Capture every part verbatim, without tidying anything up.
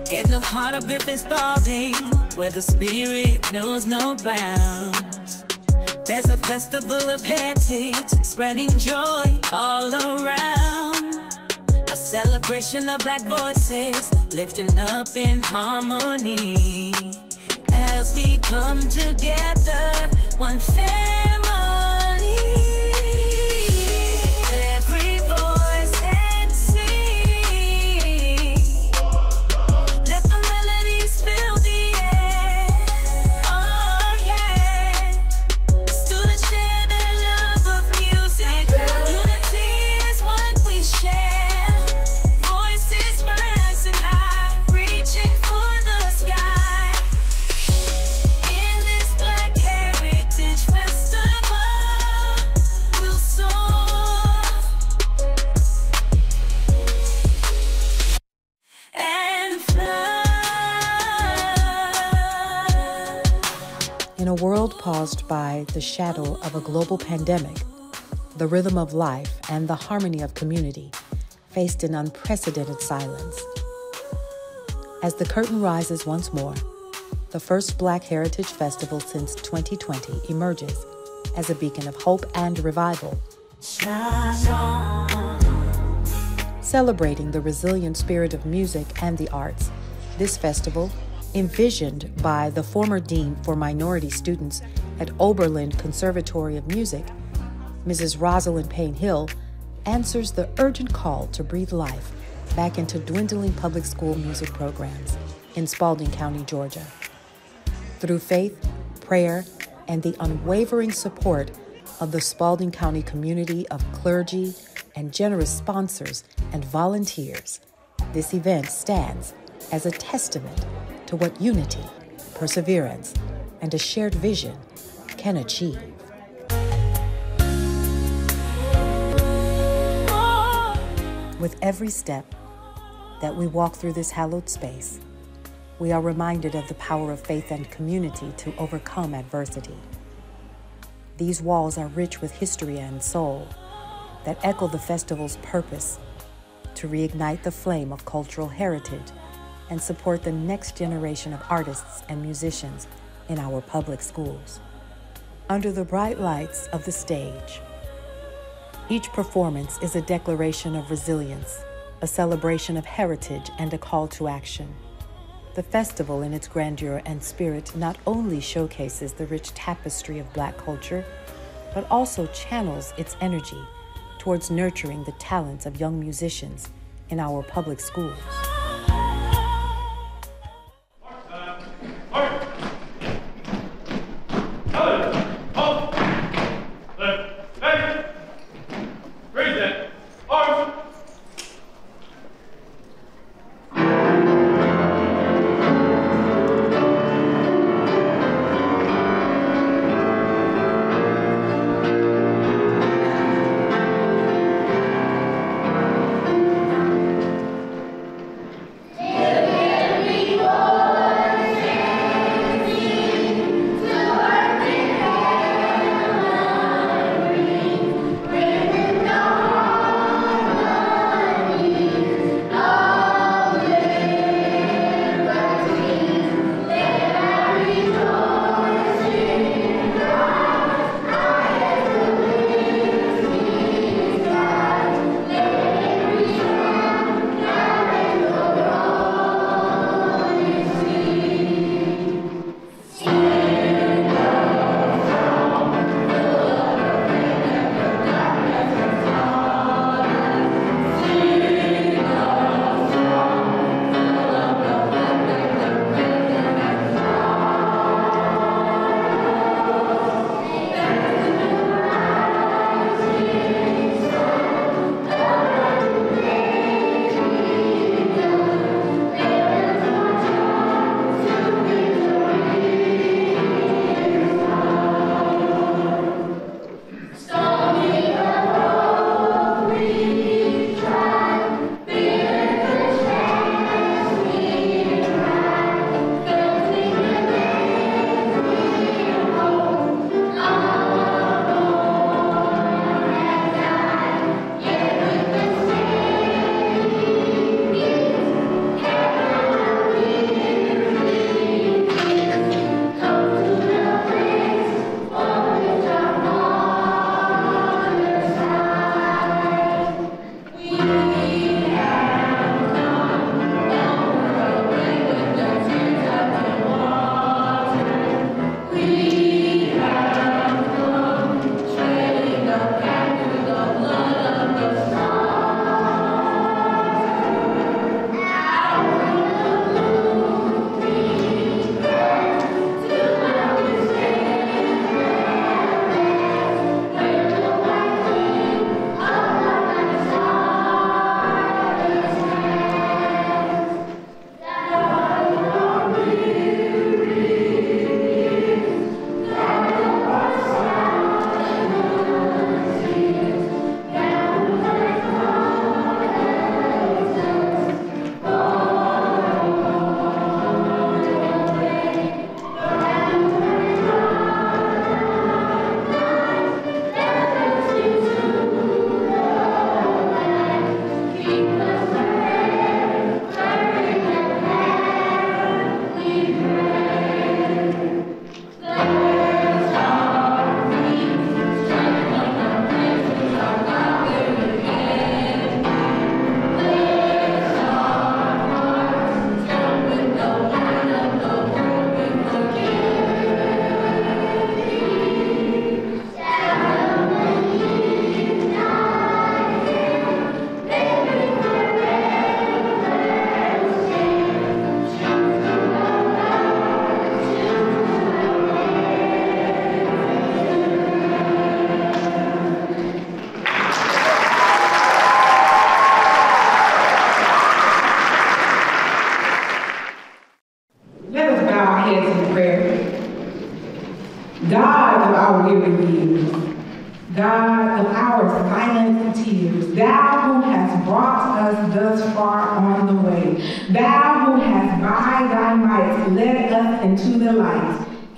In the heart of Griffin Spalding, where the spirit knows no bounds, there's a festival of heritage, spreading joy all around. A celebration of black voices, lifting up in harmony, as we come together, one family. Every voice and sing, let the melodies fill the air. Oh yeah, students share their love of music. Unity is what we share. Voices rising high, reaching for the sky. In this Black Heritage Festival, we'll soar and fly. In a world paused by the shadow of a global pandemic, the rhythm of life and the harmony of community faced an unprecedented silence. As the curtain rises once more, the first Black Heritage Festival since twenty twenty emerges as a beacon of hope and revival, celebrating the resilient spirit of music and the arts. This festival, envisioned by the former Dean for Minority Students at Oberlin Conservatory of Music, Missus Rosalind Payne Hill, answers the urgent call to breathe life back into dwindling public school music programs in Spalding County, Georgia. Through faith, prayer, and the unwavering support of the Spalding County community of clergy and generous sponsors and volunteers, this event stands as a testament to what unity, perseverance, and a shared vision can achieve. With every step that we walk through this hallowed space, we are reminded of the power of faith and community to overcome adversity. These walls are rich with history and soul that echo the festival's purpose to reignite the flame of cultural heritage and support the next generation of artists and musicians in our public schools. Under the bright lights of the stage, each performance is a declaration of resilience, a celebration of heritage, and a call to action. The festival, in its grandeur and spirit, not only showcases the rich tapestry of Black culture, but also channels its energy towards nurturing the talents of young musicians in our public schools.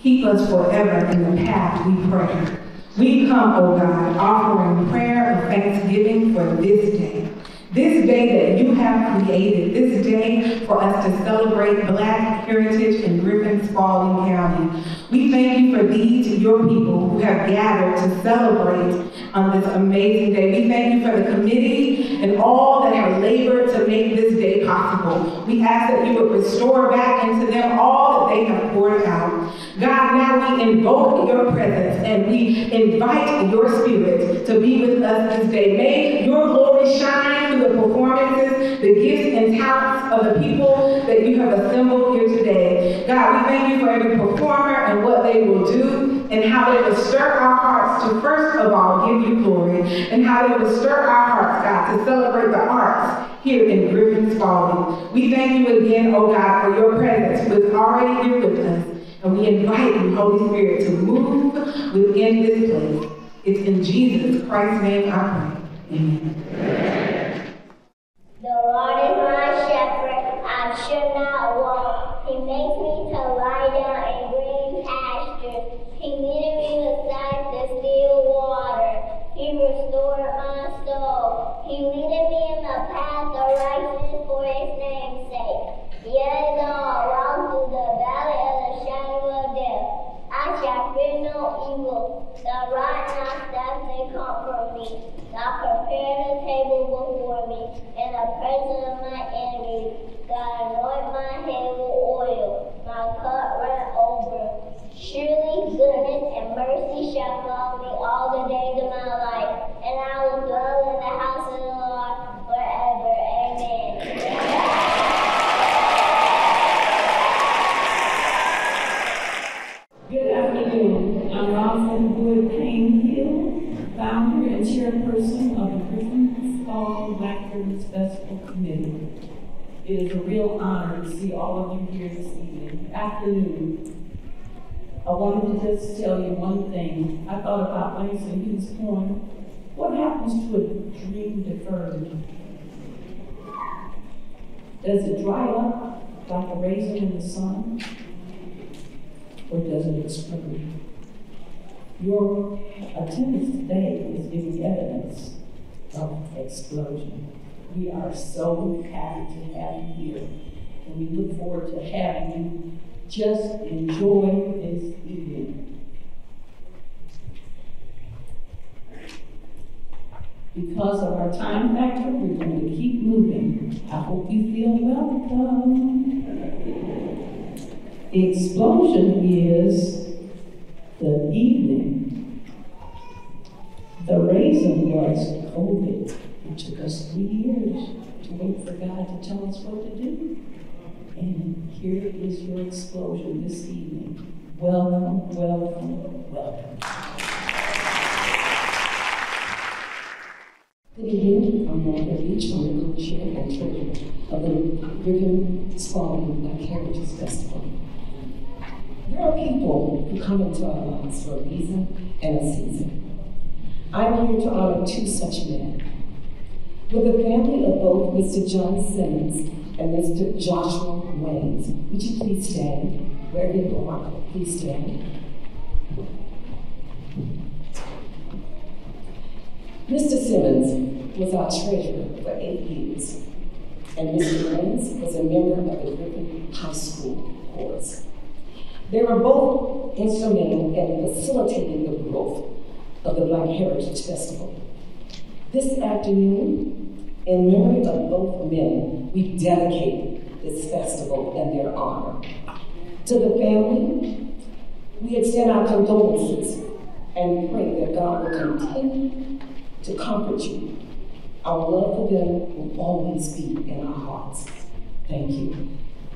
Keep us forever in the path we pray. We come, O God, offering prayer of thanksgiving for this day. This day that you have created, this day for us to celebrate Black heritage in Griffin Spalding County. We thank you for these, your people, who have gathered to celebrate on this amazing day. We thank you for the committee and all that have labored to make this day possible. We ask that you would restore back into them all that they have poured out. God, now we invoke your presence and we invite your spirit to be with us this day. May your glory shine through the performances, the gifts and talents of the people that you have assembled here today. God, we thank you for every performer and what they will do and how they will stir our hearts to first of all give you glory, and how they will stir our hearts, God, to celebrate the arts here in Griffin Spalding. We thank you again, oh God, for your presence who is already here with us. And we invite you, Holy Spirit, to move within this place. It's in Jesus Christ's name I pray. Amen. The Lord is my shepherd, I should not want. He makes me to lie down in green pastures. He leadeth me beside the still water. He restored my soul. He leadeth me in the path of righteousness for his name's sake. Yea, though I walk through the valley of the shadow of death, I shall fear no evil. The rod and thy staff, they comfort me. Thou prepare a table before me in the presence of my enemies. God anoint my head with oil, my cup ran over. Surely goodness and mercy shall follow me all the days of my life, and I will dwell in the house of the Lord forever. Amen. Good afternoon. I'm Rosalyn Wood Payne-Hill, founder and chairperson of the Griffin Spalding Black Heritage Festival Committee. It is a real honor to see all of you here this evening. Afternoon. I wanted to just tell you one thing. I thought about Langston Hughes' poem, what happens to a dream deferred? Does it dry up like a raisin in the sun? Or does it explode? Your attendance today is giving evidence of explosion. We are so happy to have you here, and we look forward to having you just enjoy this evening. Because of our time factor, we're going to keep moving. I hope you feel welcome. The explosion is the evening. The raisin was COVID. It took us three years to wait for God to tell us what to do. And here is your explosion this evening. Welcome, welcome, welcome. Good evening. I'm Martha Beach. I'm the co-chair and treasurer of the Griffin Spalding Black Heritage Festival. There are people who come into our lives for a reason and a season. I'm here to honor two such men. With the family of both Mister John Simmons and Mister Joshua Waynes, would you please stand? Wherever you are, please stand. Mister Simmons was our treasurer for eight years, and Mister Waynes was a member of the Griffin High School chorus. They were both instrumental in facilitating the growth of the Black Heritage Festival. This afternoon, in memory of both men, we dedicate this festival in their honor. To the family, we extend our condolences and pray that God will continue to comfort you. Our love for them will always be in our hearts. Thank you.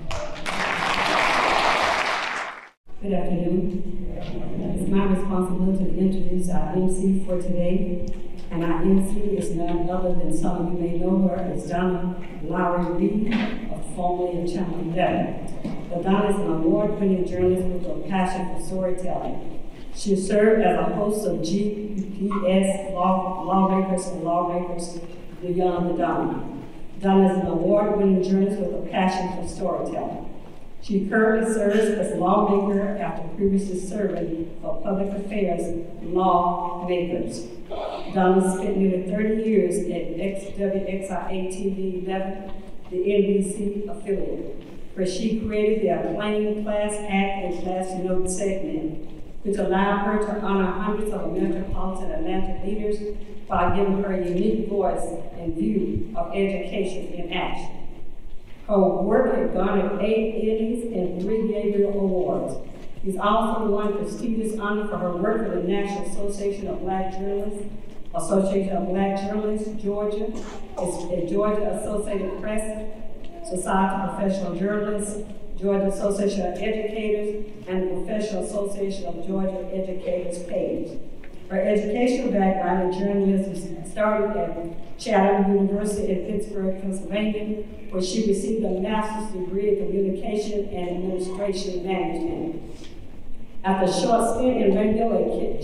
Good afternoon. It's my responsibility to introduce our M C for today. And our M C is none other than some of you may know her as Donna Lowry Reed, of formerly of Channel eleven. But Donna is an award-winning journalist with a passion for storytelling. She served as a host of G P S law, Lawmakers and Lawmakers Beyond the Dome. Donna is an award-winning journalist with a passion for storytelling. She currently serves as lawmaker after previously serving for public affairs lawmakers. Donna spent nearly thirty years at X W X I A T V eleven, the N B C affiliate, where she created the acclaimed Class Act and Class Note segment, which allowed her to honor hundreds of metropolitan Atlanta leaders by giving her a unique voice and view of education in action. Her work has garnered eight Emmys and three Gabriel Awards. She's also won prestigious honor for her work for the National Association of Black Journalists, Association of Black Journalists, Georgia, the Georgia Associated Press, Society of Professional Journalists, Georgia Association of Educators, and the Professional Association of Georgia Educators page. Her educational background in journalism started at Chatham University in Pittsburgh, Pennsylvania, where she received a master's degree in communication and administration management. After a short stint in radio at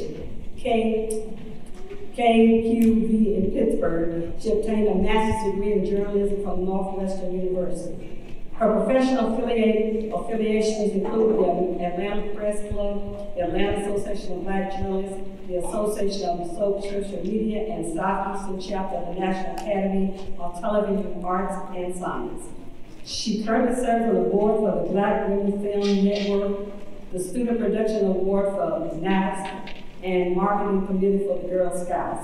K, K Q V in Pittsburgh, she obtained a master's degree in journalism from Northwestern University. Her professional affiliate, affiliations include the Atlanta Press Club, the Atlanta Association of Black Journalists, the Association of Social Media, and Southeastern Chapter of the National Academy of Television Arts and Science. She currently serves on the board for the Black Women Film Network, the Student Production Award for N A S, and Marketing Committee for the Girl Scouts.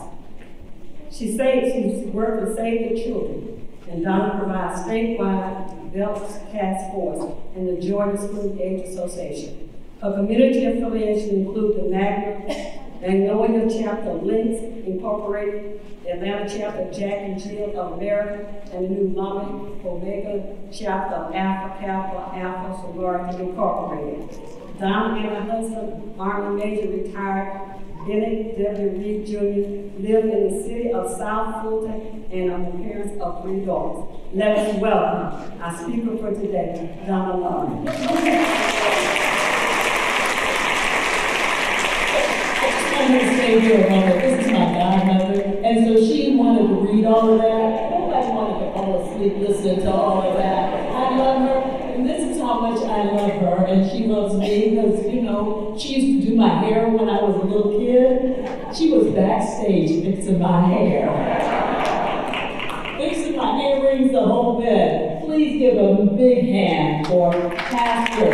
She says she's worked with Save the Children, and Donna provides statewide Belts Task Force and the Georgia School Age Association. Her community affiliations include the Magna Magnolia Chapter of Links Incorporated, the Atlanta Chapter of Jack and Jill of America, and the New Lama Omega Chapter of Alpha Kappa Alpha Sorority Incorporated. Donna and her husband, Army Major retired Bennett W. Reed Junior, live in the city of South Fulton and are the parents of three daughters. Let us welcome our speaker for today, Donna Lauren. I'm going to stay here a moment. This is my godmother, and so she wanted to read all of that. Nobody wanted to fall asleep listening to all of that. I love her, and this is how much I love her, and she loves me because, you know, she used to do my hair when I was a little kid. She was backstage fixing my hair. Fixing my earrings, the whole bit. Please give a big hand for Pastor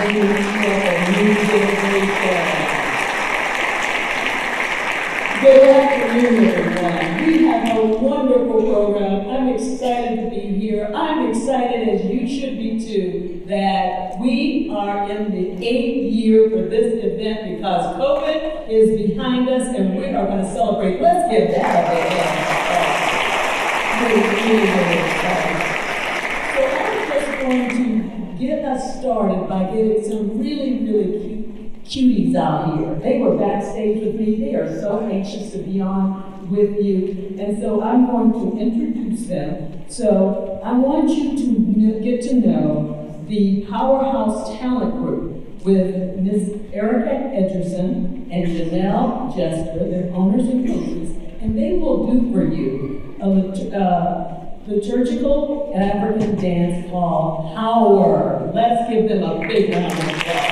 Good afternoon, everyone. We have a wonderful program. I'm excited to be here. I'm excited, as you should be too, that we are in the eighth year for this event because COVID is behind us and we are going to celebrate. Let's give that a big hand. Really, really, really excited. So I'm just going to get us started by getting some really, really cute cuties out here. They were backstage with me. They are so anxious to be on with you. And so I'm going to introduce them. So I want you to get to know the Powerhouse Talent Group with Miz Erica Edgerson and Janelle Jester, their owners and coaches, and they will do for you a uh, liturgical African dance called Power. Let's give them a big round of applause.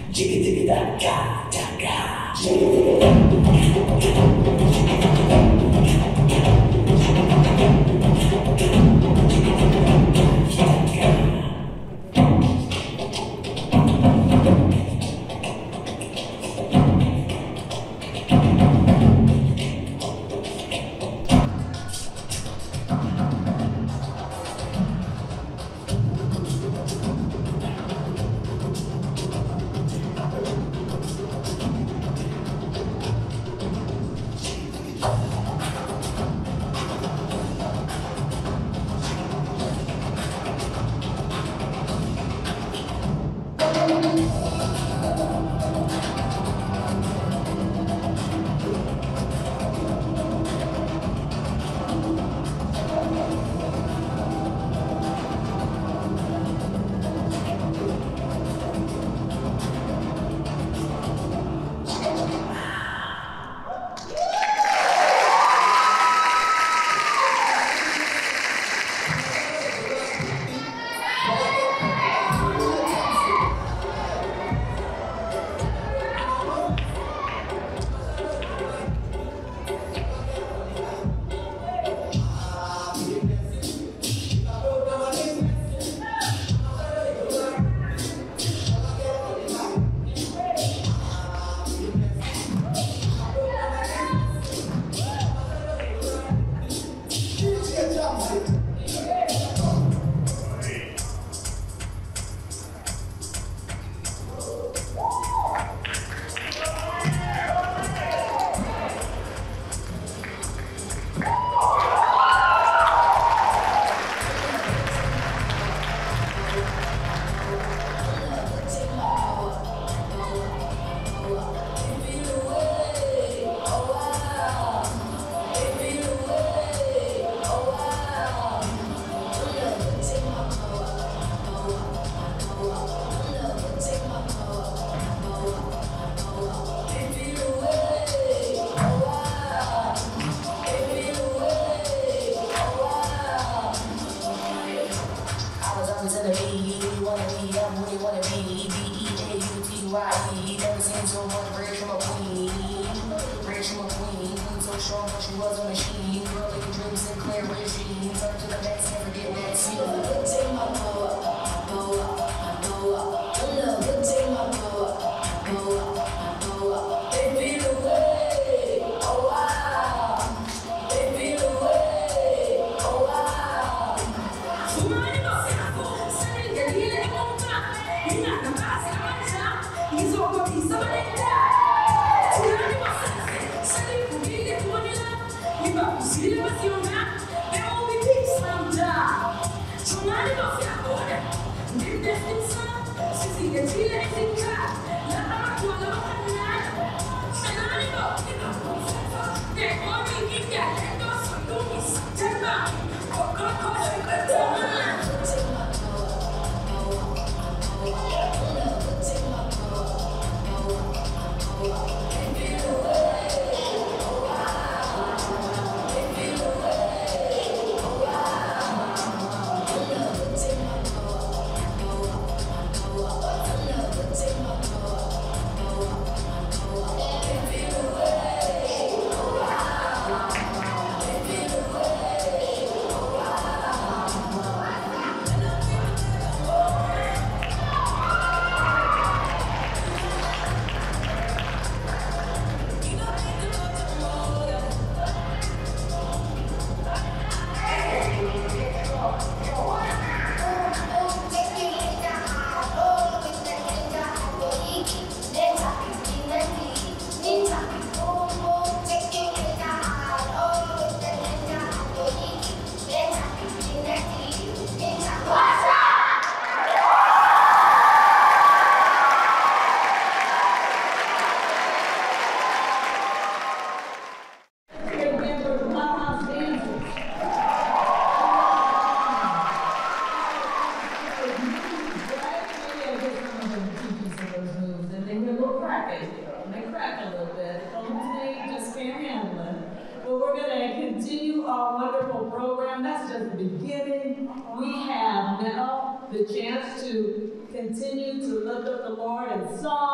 The chance to continue to lift up the Lord in song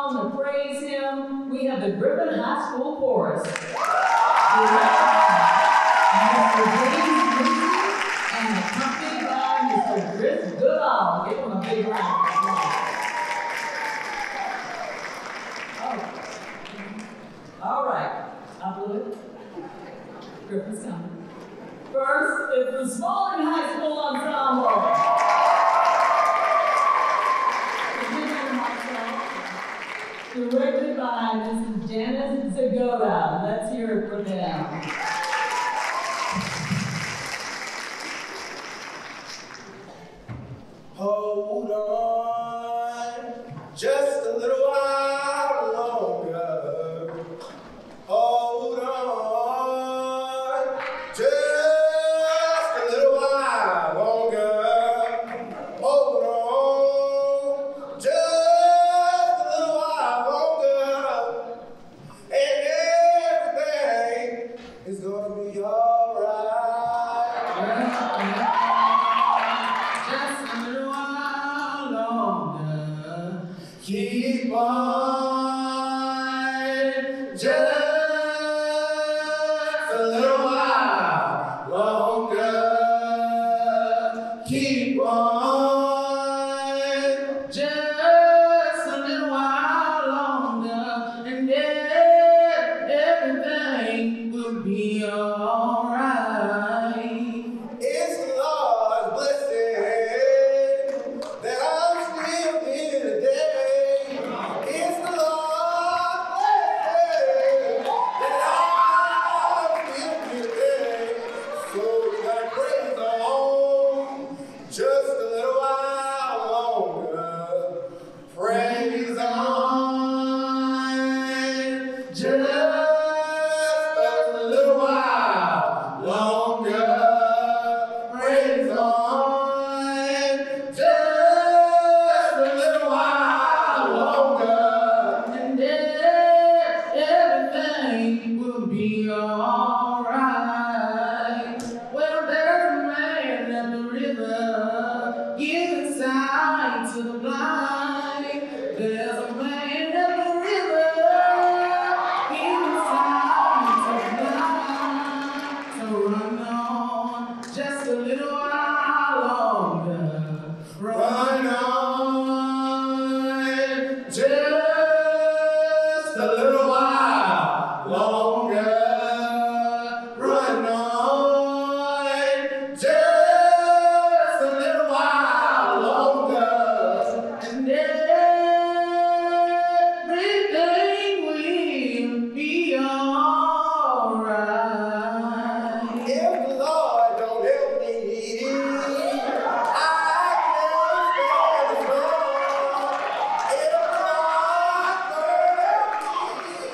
song to praise him, we have the Griffin High School Chorus. Mister James and accompanied by Mister Chris Goodall. Give him a big round of applause. All right, I blew it. Griffin's coming. First is the Spalding High School Ensemble. Directed by Missus Janice Zagoda. Let's hear it for them. Hold on, just a little while longer. Hold on, just a little while longer. Hold on, just a little while longer, and everything is gonna be all right. Just a little while longer. Keep on, just a little while longer. Keep on, just a little while longer, and then everything will be alright. It's the Lord's blessing that I'm still here today. It's the Lord's blessing that I'm still here today. So we gotta praise on just a little while longer. Praise on just a little while longer. Praise on just a little while longer, and then everything will be alright. Well, there's a man at the river giving sight to the blind. There's a man at the river giving sight to the blind. So run on just a little while longer. Run on just a little while longer. Run on just a little while longer, and everything will be alright. If the Lord don't help me, I can't stand the storm. If the Lord don't help me,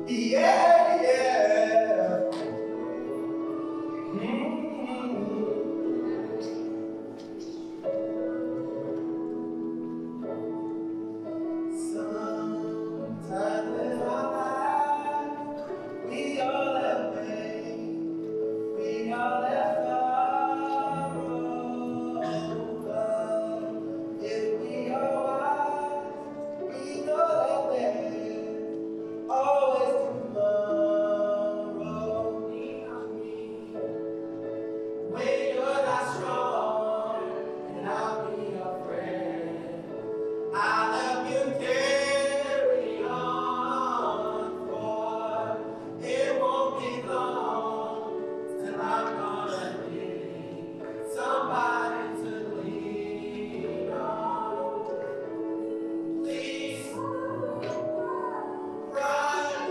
Yeah, yeah. Mm-hmm. Sometimes in our lives, we all have pain, we all have sorrow, but if we are wise, we know that there's always tomorrow. When you're not strong, and I'll be your friend, I'll help you carry on, for it won't be long till I'm gonna need somebody to lean on. Please, right.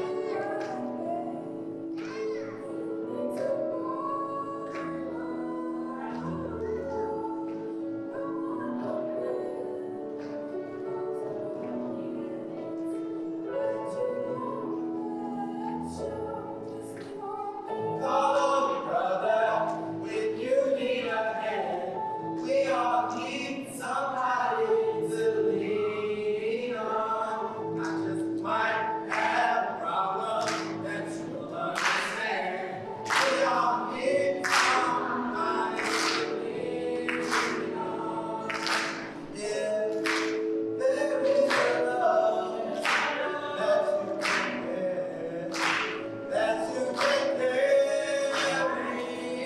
Call on me, brother, when you need a hand. We all need somebody to lean on. I just might have a problem that you'll understand. We all need somebody to lean on. If there is a love that you can bear, that you can carry,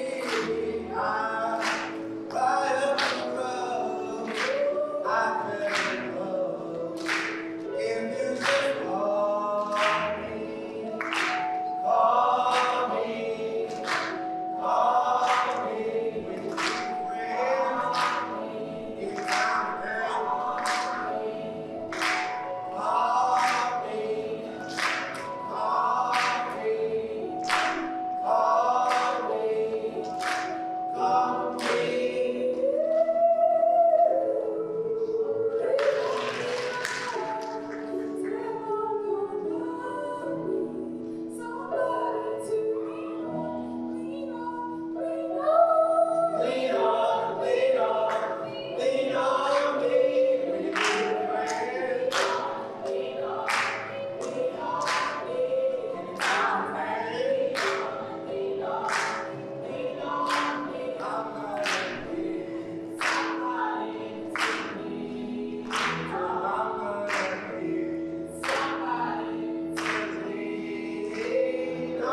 I'm right up the road. I can love if you just call me, call me, call me when you friend. If I'm girl, call me, call me, call me, call me. Lean on, lean on, lean on me when you need a friend. Lean on, lean on me anytime I'm pain. Lean on, lean on me. I'm gonna need somebody to lean on. I'm gonna need somebody to lean on.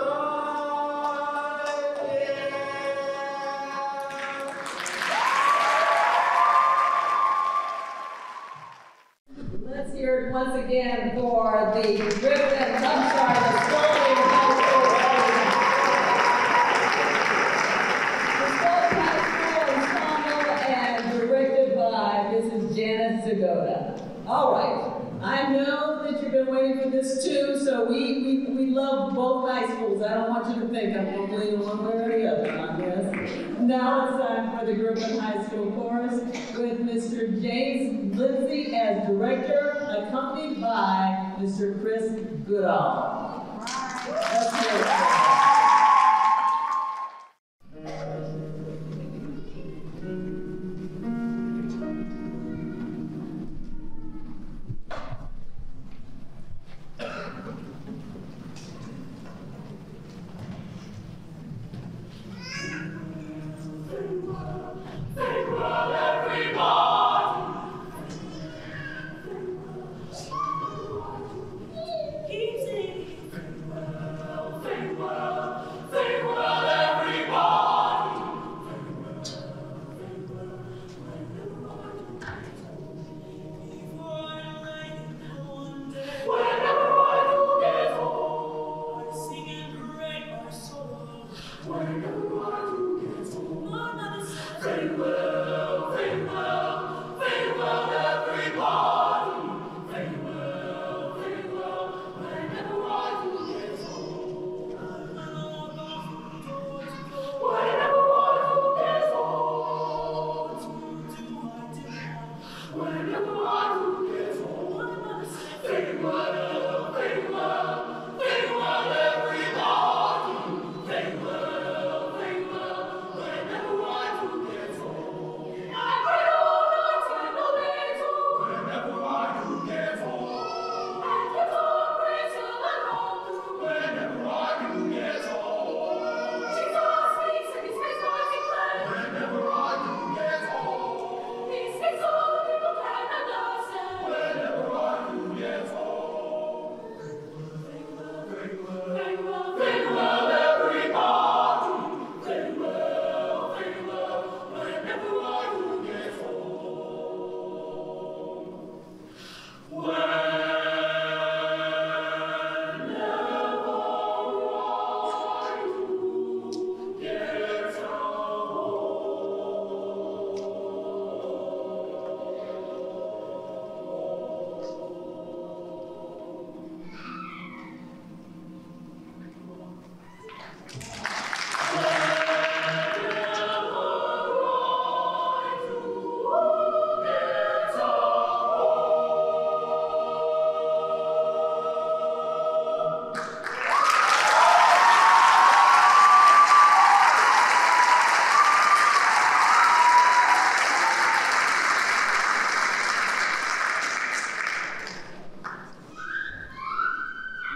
Let's hear it once again for the Griffin, I'm sorry, the Spalding High School. The Spalding High School ensemble and directed by Missus Janice Zagoda. All right, I know that you've been waiting for this too, so we, we, we love both high schools. I don't want you to think I'm going to lean one way or the other on this. Now it's time for the Griffin High School Chorus with Mister James Lindsay as director, accompanied by Mister Chris Goodall. Let's hear it. Keep singing. Sing well, sing well.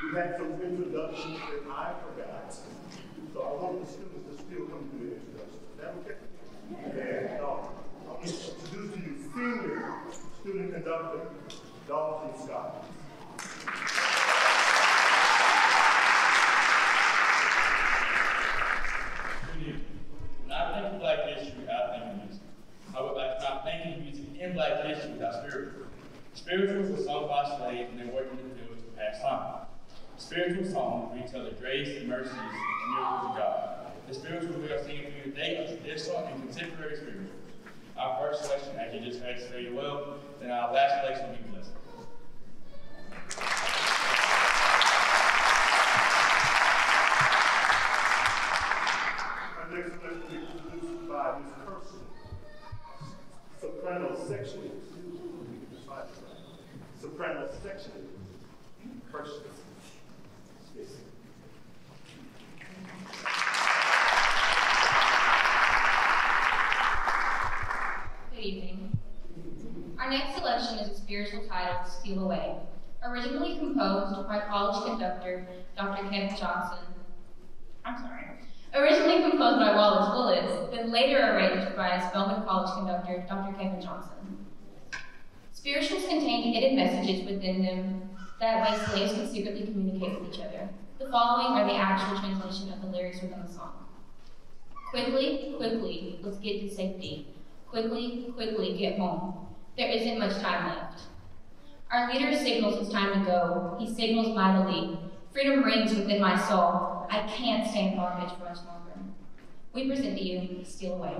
We had some introductions that I forgot. So I want the students to still come to the introduction. Is that okay? And uh, I'll introduce to you senior student conductor, Dorothy Scott. Good evening. When I think of Black history, I think of music. However, I cannot think of music in Black history without spirituals. Spirituals were sung by slaves when they worked in the fields to pass time. Spiritual songs retell the grace, the mercies, and miracles of God. The spirituals we are singing for you today are traditional and contemporary spirituals. Our first selection, as you just heard, is very well, then our last selection will be blessed. Our next selection will be introduced by Miz Person, soprano section. Soprano section. Person. Yes. Good evening. Our next selection is a spiritual titled Steal Away, originally composed by college conductor Doctor Kevin Johnson. I'm sorry. Originally composed by Wallace Willis, then later arranged by Spelman College conductor Doctor Kevin Johnson. Spirituals contain hidden messages within them that way slaves could secretly communicate with each other. The following are the actual translation of the lyrics within the song. Quickly, quickly, let's get to safety. Quickly, quickly, get home. There isn't much time left. Our leader signals it's time to go. He signals mightily. Freedom rings within my soul. I can't stand bondage for much longer. We present to you, Steal Away.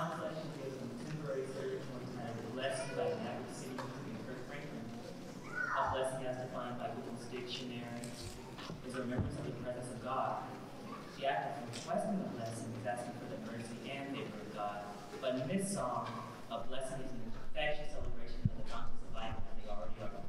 song selection is a contemporary service entitled Blessing by Maverick City and Kirk Franklin. A blessing as defined by Google's dictionary is a remembrance of the presence of God. The act of requesting a blessing is asking for the mercy and favor of God. But in this song, a blessing is an infectious celebration of the contents of life as they already are.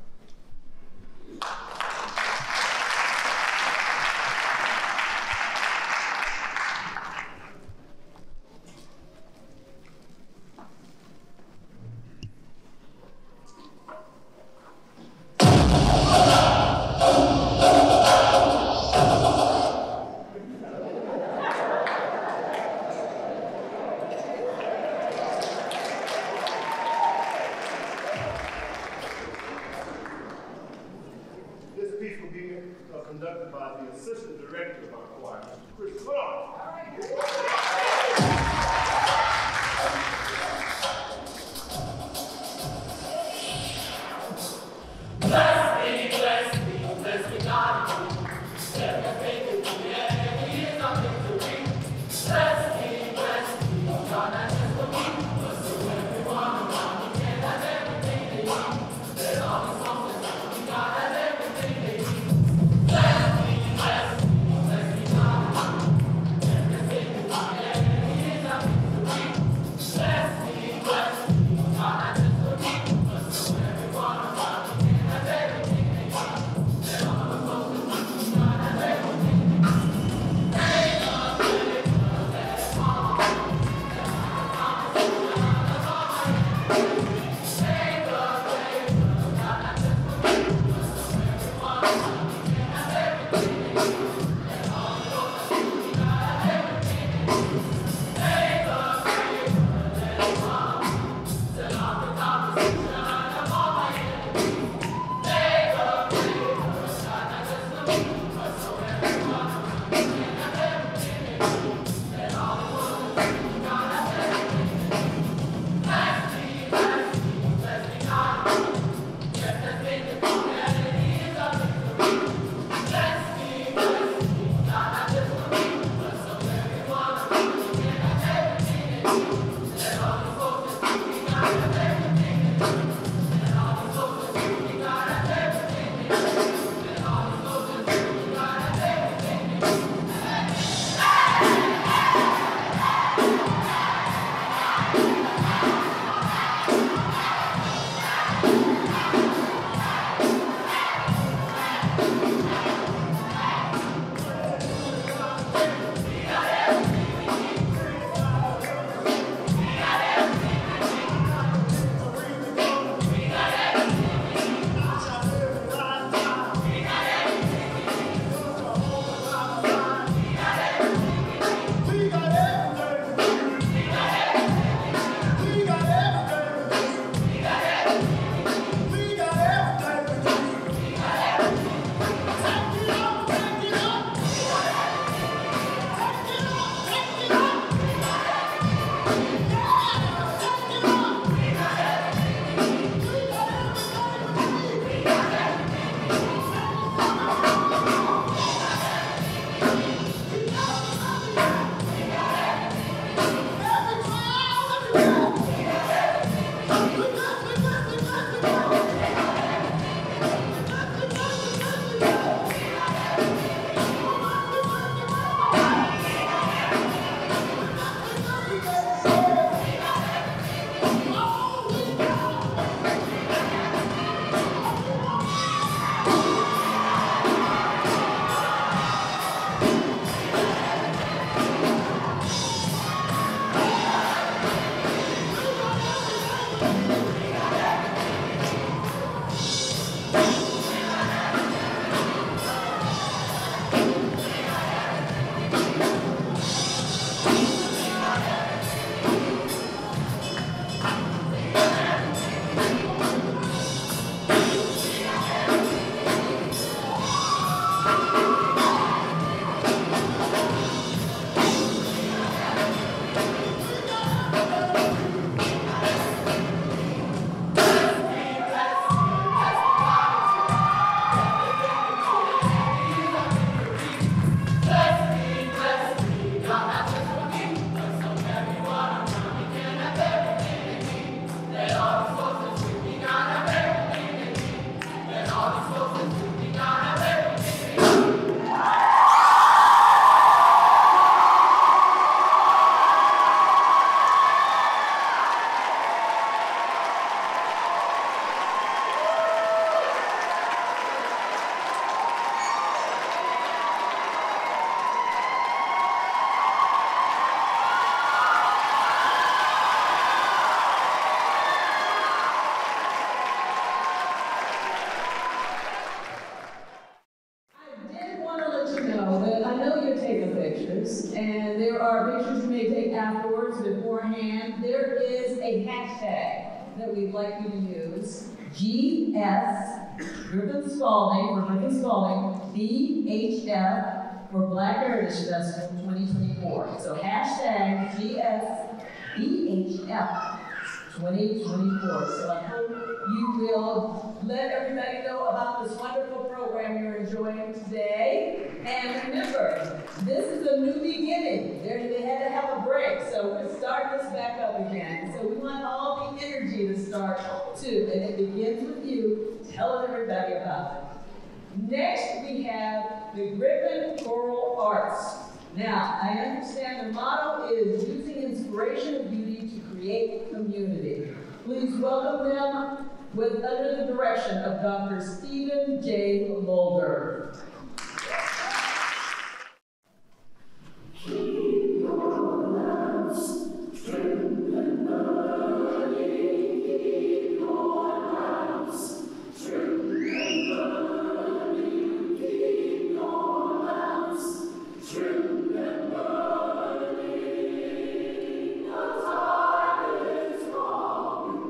a hashtag that we'd like you to use. G S, Griffin Spalding, for Griffin Spalding, B H F, for Black Heritage Festival twenty twenty-four. So hashtag G S B H F twenty twenty-four. So I hope you will let everybody know about this wonderful program you're enjoying today. And remember, this is a new beginning. They're, they had to have a break, so we're starting this back up again. So we want all the energy to start too, and it begins with you telling everybody about it. Next, we have the Griffin Choral Arts. Now, I understand the motto is using inspiration and beauty to create community. Please welcome them with under the direction of Doctor Stephen J. Mulder.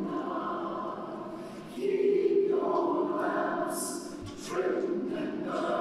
Trim and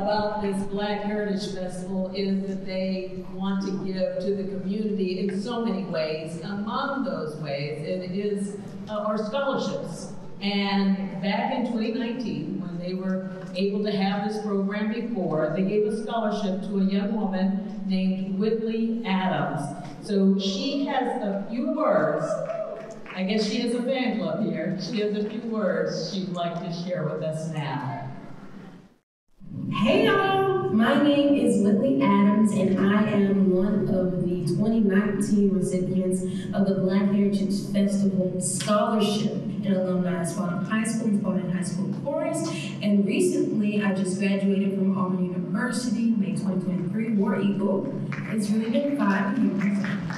about this Black Heritage Festival is that they want to give to the community in so many ways. Among those ways, it is uh, our scholarships. And back in twenty nineteen, when they were able to have this program before, they gave a scholarship to a young woman named Whitley Adams. So she has a few words. I guess she has a fan club here. She has a few words she'd like to share with us now. Hey y'all, my name is Whitley Adams and I am one of the twenty nineteen recipients of the Black Heritage Festival Scholarship and Alumni at Spalding High School and Spalding High School Chorus. And recently I just graduated from Auburn University, May twenty twenty-three, War Eagle. It's really been five years.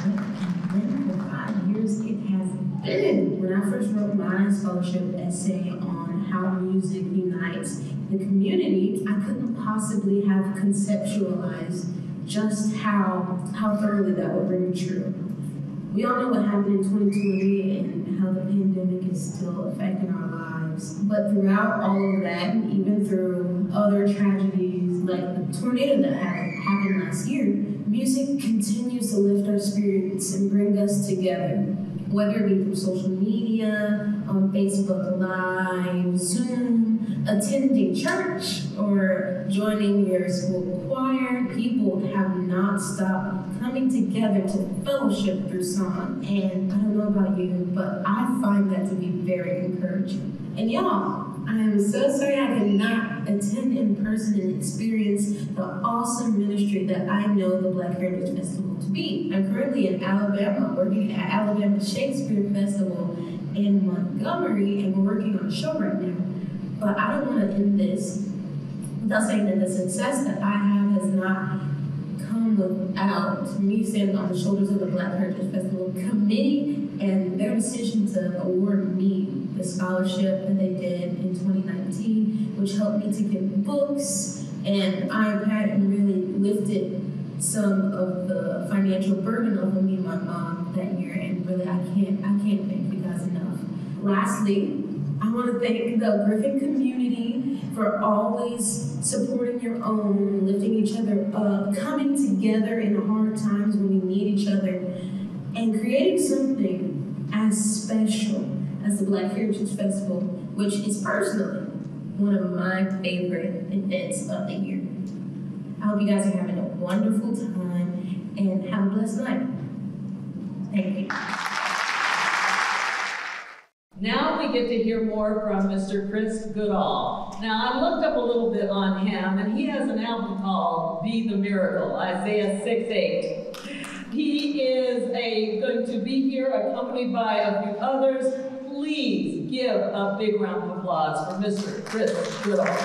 For five years it has been. When I first wrote my scholarship essay on how music unites the community, I couldn't possibly have conceptualized just how, how thoroughly that would ring true. We all know what happened in twenty twenty and how the pandemic is still affecting our lives. But throughout all of that, and even through other tragedies like the tornado that happened, happened last year, music continues to lift our spirits and bring us together. Whether it be through social media, on Facebook Live, Zoom, attending church, or joining your school choir, people have not stopped coming together to fellowship through song. And I don't know about you, but I find that to be very encouraging. And y'all, I am so sorry I could not attend in person and experience the awesome ministry that I know the Black Heritage Festival to be. I'm currently in Alabama, working at Alabama Shakespeare Festival in Montgomery, and we're working on a show right now. But I don't want to end this without saying that the success that I have has not come without me standing on the shoulders of the Black Heritage Festival Committee and their decision to award me the scholarship that they did in twenty nineteen, which helped me to get books and an iPad and really lifted some of the financial burden off of me and my mom that year. And really, I can't, I can't thank you guys enough. Lastly, I want to thank the Griffin community for always supporting your own, lifting each other up, coming together in hard times when we need each other, and creating something as special as the Black Heritage Festival, which is personally one of my favorite events of the year. I hope you guys are having a wonderful time and have a blessed night. Thank you. Now we get to hear more from Mister Chris Goodall. Now I looked up a little bit on him, and he has an album called Be the Miracle, Isaiah six eight. He is a, going to be here accompanied by a few others. Please give a big round of applause for Mister Chris Goodall.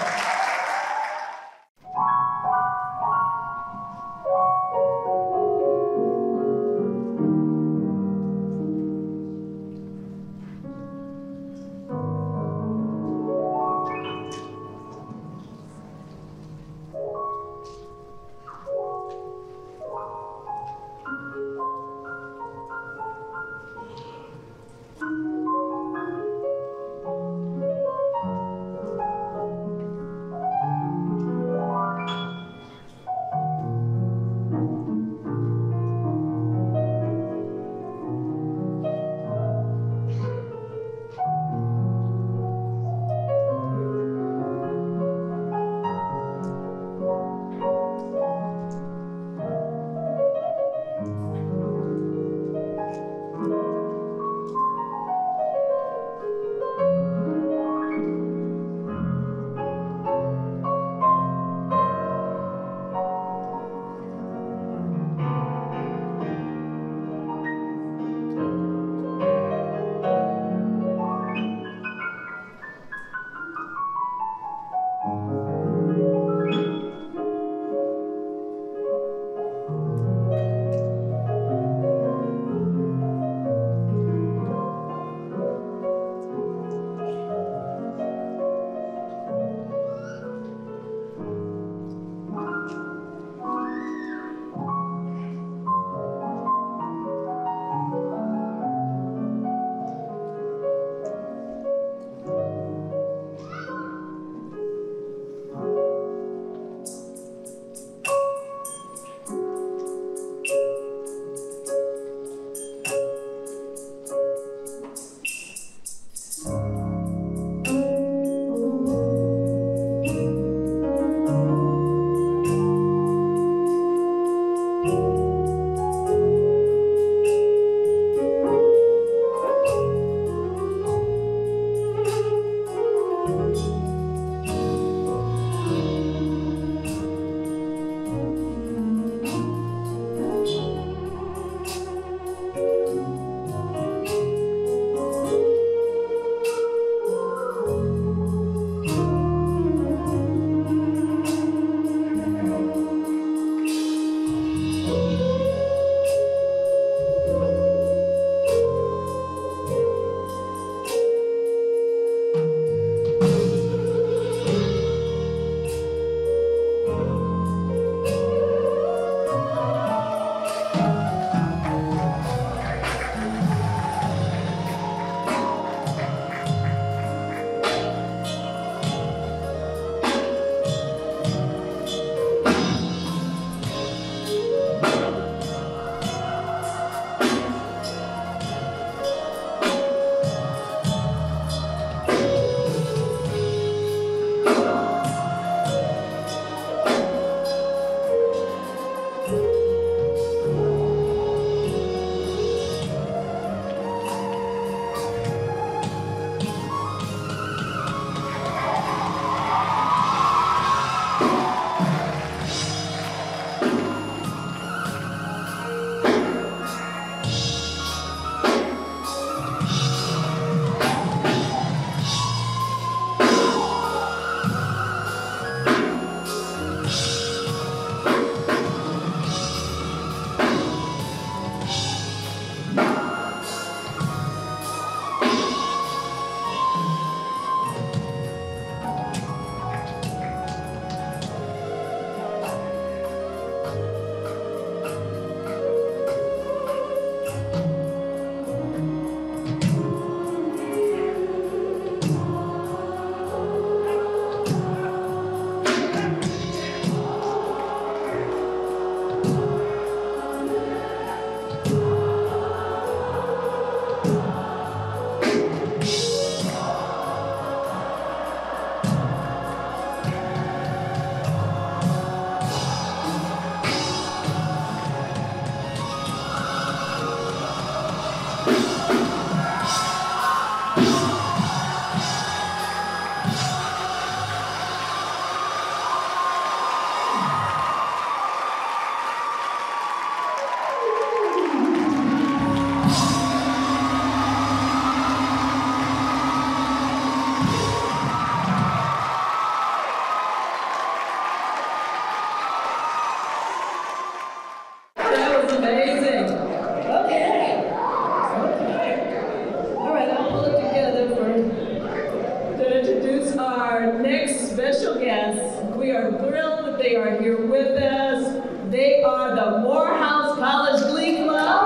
with us. They are the Morehouse College Glee Club.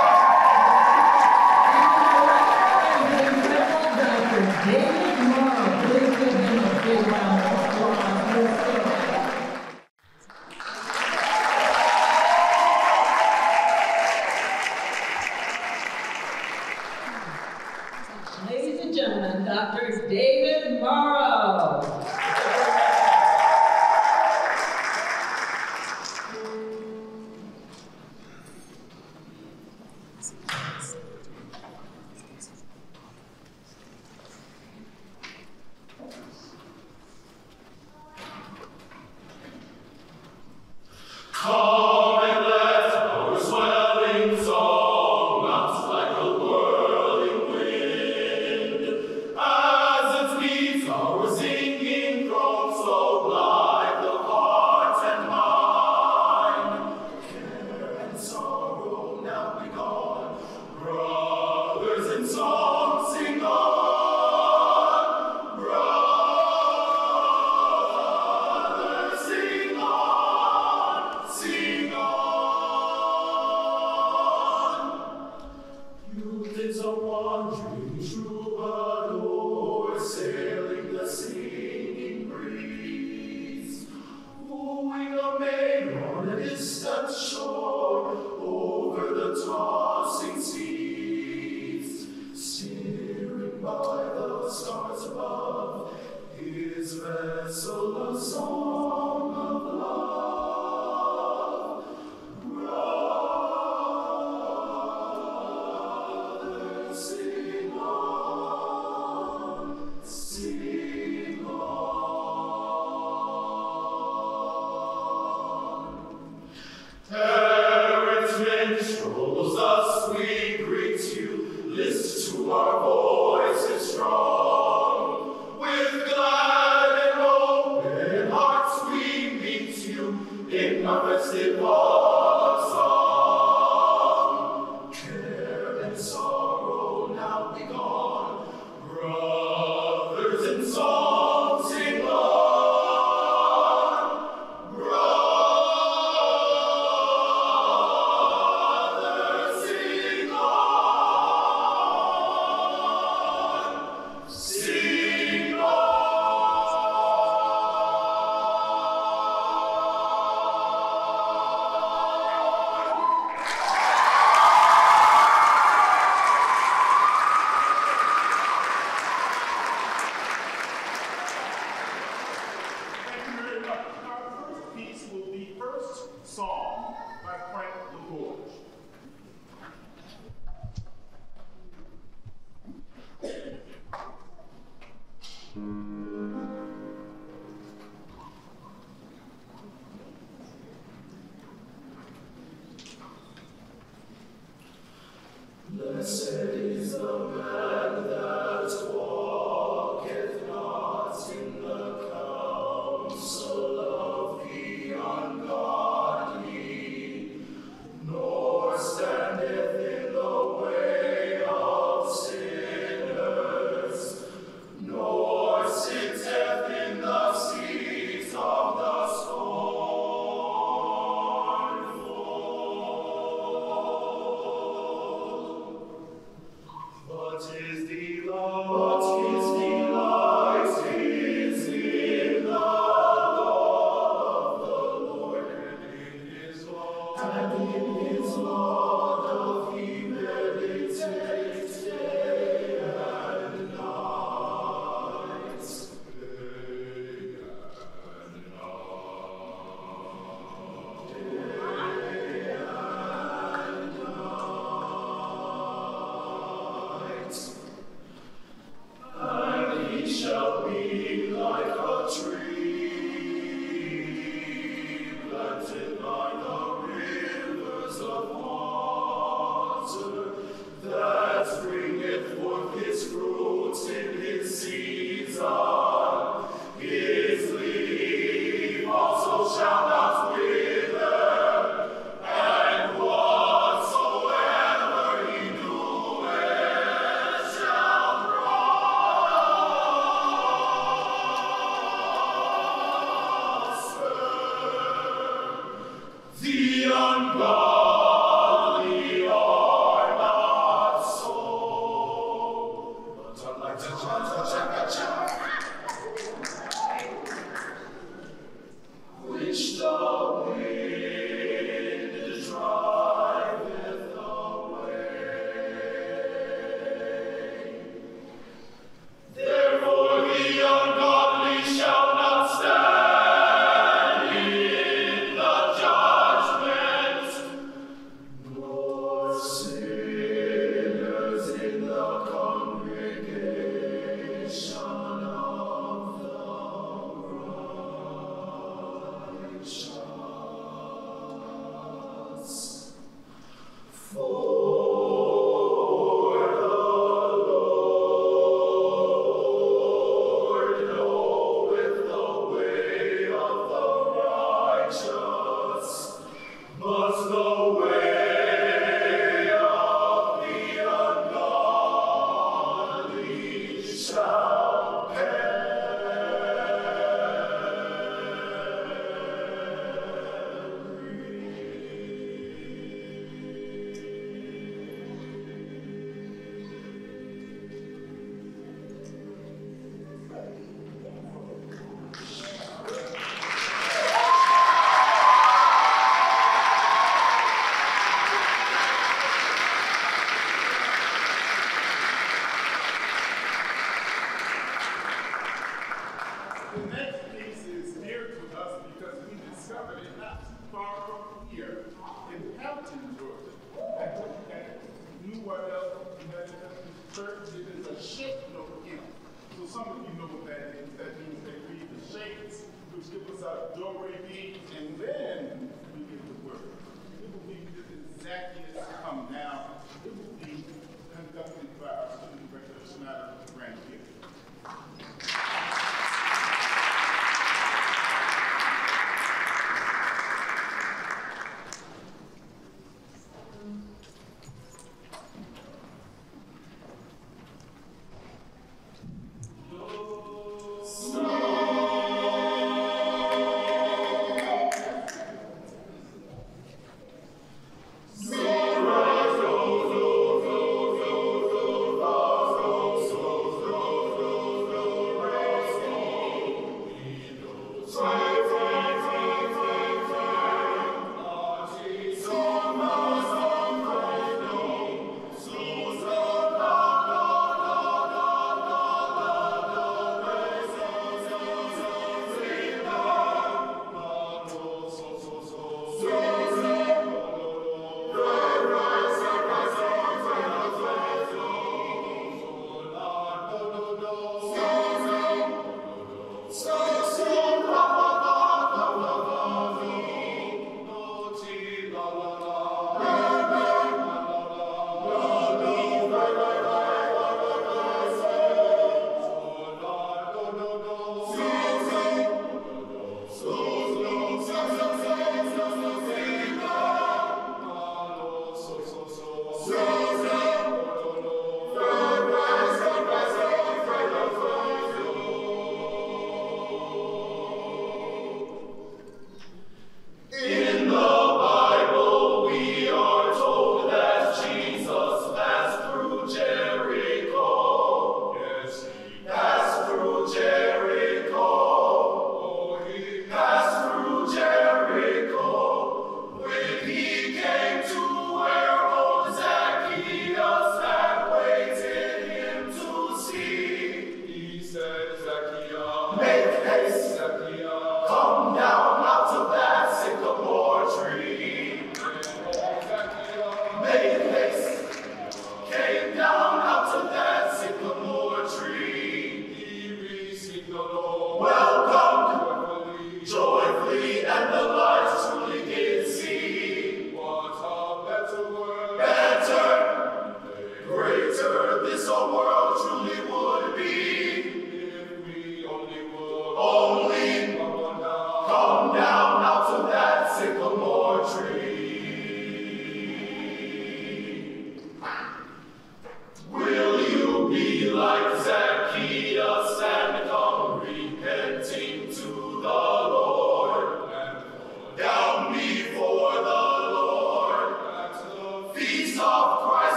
And the incredible Doctor David Morrow. Please give them a big round of applause. Let's go. Ladies and gentlemen, Doctor David Morrow. Come and let our swelling song mount like a whirling wind, as it meets our singing throat, so blithe the heart and mind. Care and sorrow now be gone, brothers in song sing on. Blessed is the man that walketh not in the counsel of the ungodly, nor standeth in the way of sinners, nor sitteth in the seat of the scornful. But his delight, but his delight is in the law of the Lord, and in his law, and in his law doth he meditate day and night. Day and night. Day and night. And he shall be like a tree planted by the rivers ungodly are not so, but are like the which the wind driveth away. Therefore the ungodly shall not stand in the judgment, nor sinners in the congregation of the righteous. For the Lord knoweth the way of the righteous, but the way of the ungodly shall The next piece is dear to us because we discovered it not too far from here in Hampton, Georgia. At New Wardell United Methodist Church, it is a shake note hymn. So some of you know what that is. That means they read the shakes, which give us our do, re, mi, and then we get the word. It will be this is Zacchaeus Come Now. It will be conducted by our student director, Schneider Grandkid. Snow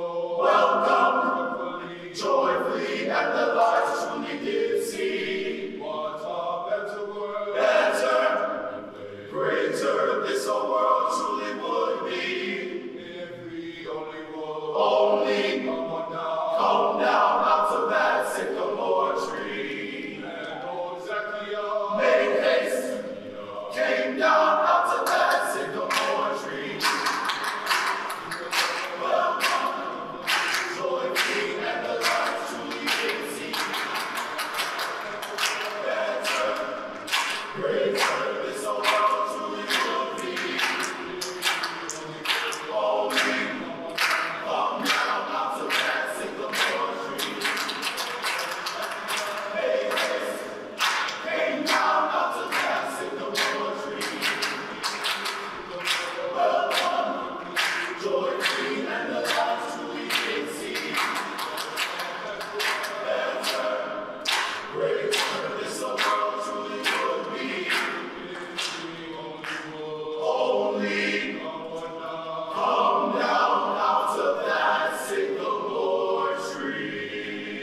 welcome, joyfully, and the light truly did see. What a better world, better, greater this a world truly would be. If we only would, only come on down, come down out of that sycamore tree. And old Zacchaeus made haste, came down out of that sycamore tree. Welcome, joyfully, and the light truly did see. Better, greater this a world truly would be. Only come down out of that sycamore tree. Made haste, came down out of that sycamore tree. Welcome, joyfully, and the light truly did see. Better, greater this a world truly would be. Only come down out of that sycamore tree.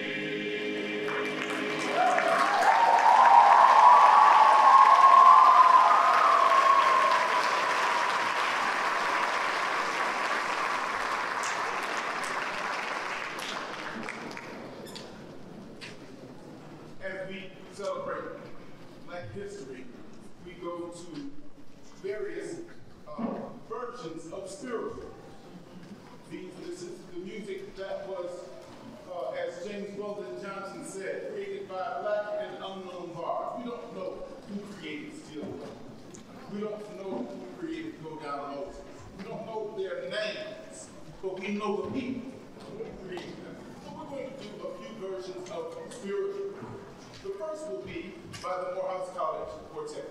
As we celebrate Black history, we go to various uh, versions of spiritual. These, this is the music that was, uh, as James Weldon Johnson said, created by black and unknown bards. We don't know who created Steel. We don't know who created Go Down Moses. We don't know their names, but we know the people who created them. So we're going to do a few versions of spiritual. The first will be by the Morehouse College Quartet.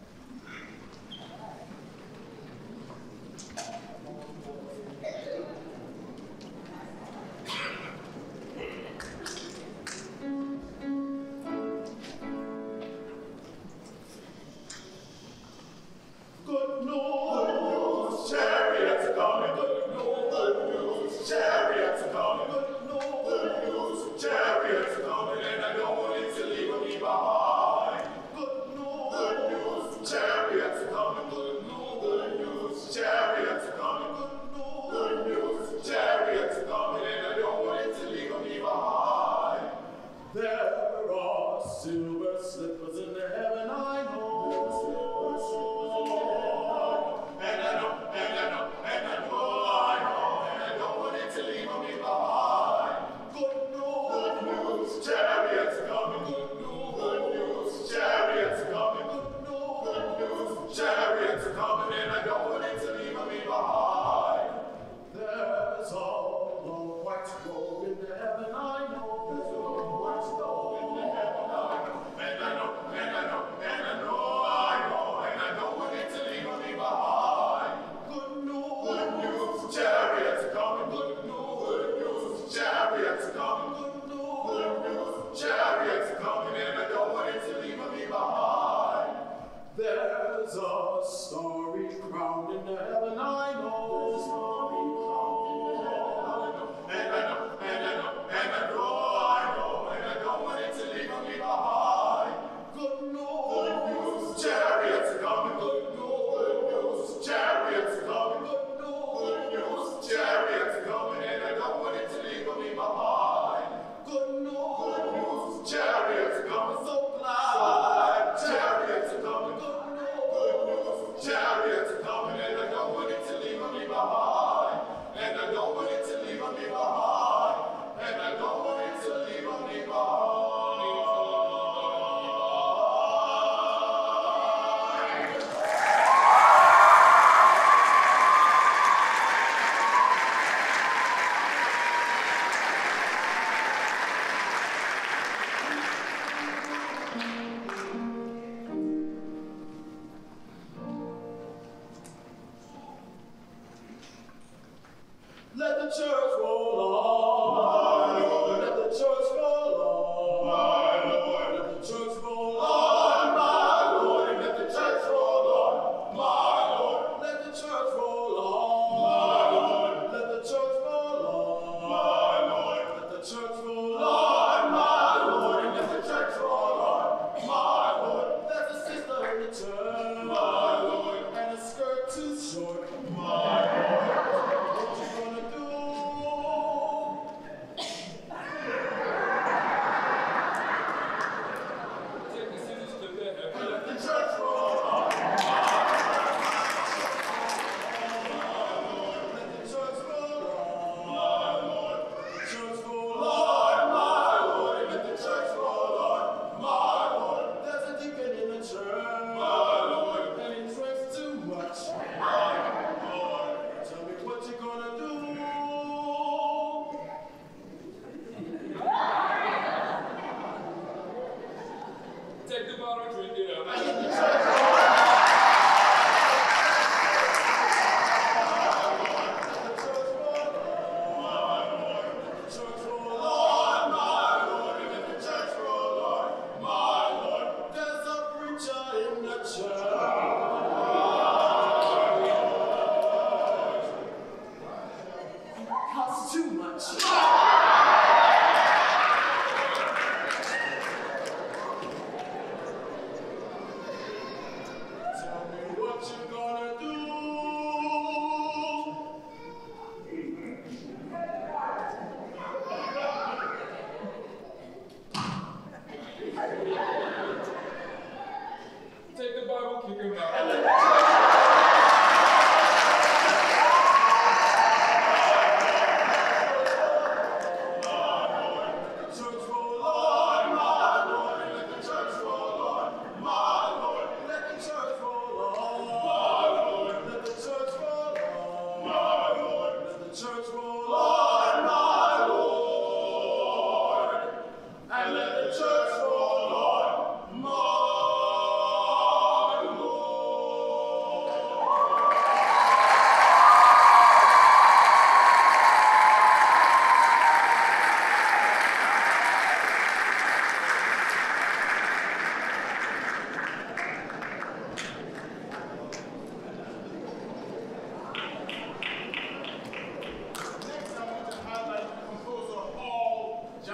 Good news, chariots are coming. Good news, good news, chariots are coming. Good news, good news, chariots are coming, and I don't want it to leave me behind. Good news, good news, chariots are coming. Good news, good news, chariots are coming. Good news, good news, chariots are coming, and I don't want it to leave me behind. There are silver slippers in the heaven, I know. And I know, and I know, and I know, I know, and I don't want it to leave me behind. Good news, good news, chariots are coming. Good news, good news, chariots are coming. Good news, good news, chariots are coming, and I don't want it to leave me behind. There's a long white robe in the heaven, I know. There's a long white robe in the heaven, I know. And I know, and I know, and I know, I know, and I don't want it to leave me behind. Good news, good news, chariots are coming. Good news, good news, chariots are coming. Good news, good news, chariots are coming, and I don't want it to leave me behind. There's a starry crown in the heaven, I know. There's a starry crown in the heaven, I know. And I know, and I know, and I know, I know, and I don't want it to leave me behind. Good news, good news, chariots are coming. Good news, good news, chariots are coming. Good news, good news, chariots are coming, and I don't want it to leave me behind.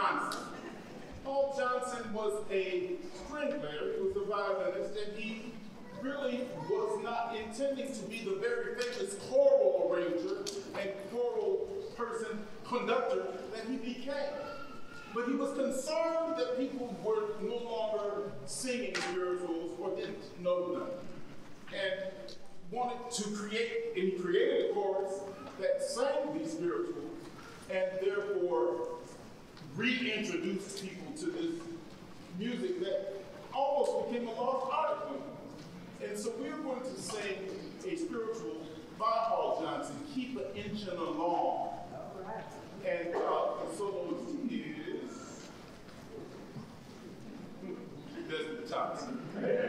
Johnson. Paul Johnson was a string player, he was a violinist, and he really was not intending to be the very famous choral arranger and choral person, conductor that he became. But he was concerned that people were no longer singing spirituals or didn't know them, and wanted to create, and he created a chorus that sang these spirituals, and therefore reintroduced people to this music that almost became a lost art form. And so we're going to sing a spiritual by Paul Johnson, Keep an Inching Along. And uh, the soloist is Desmond Thompson.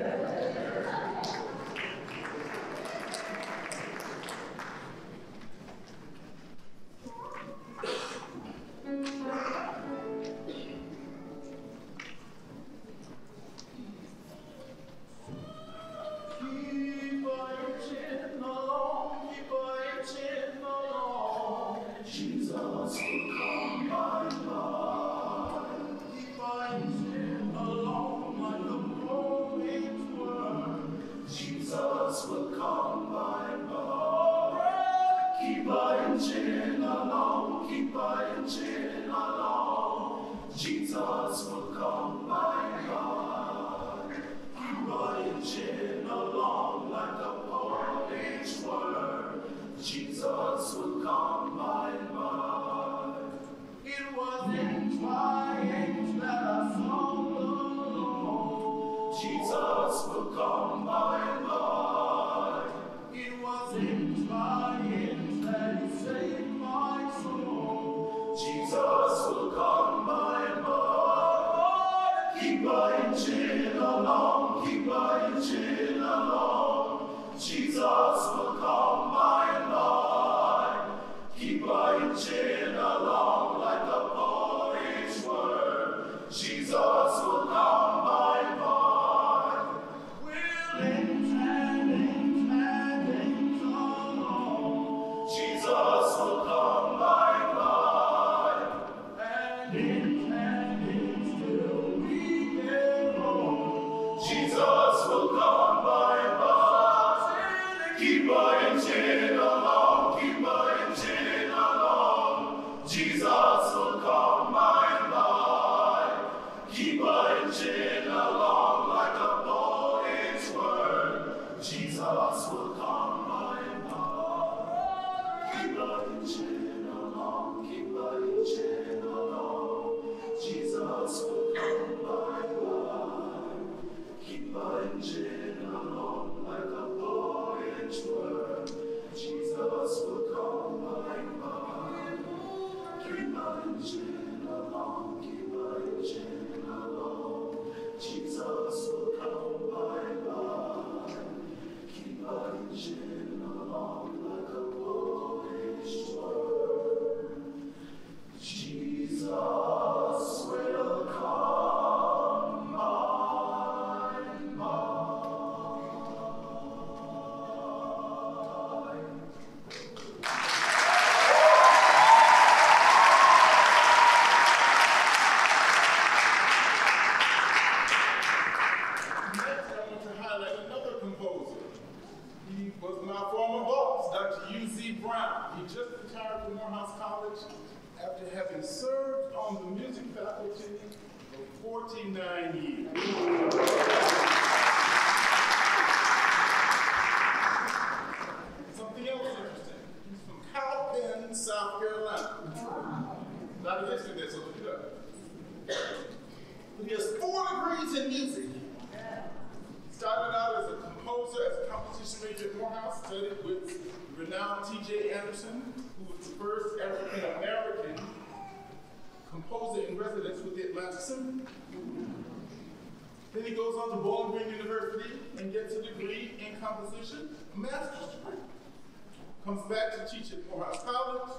Then he goes on to Bowling Green University and gets a degree in composition, a master's degree. Comes back to teach at Morehouse College.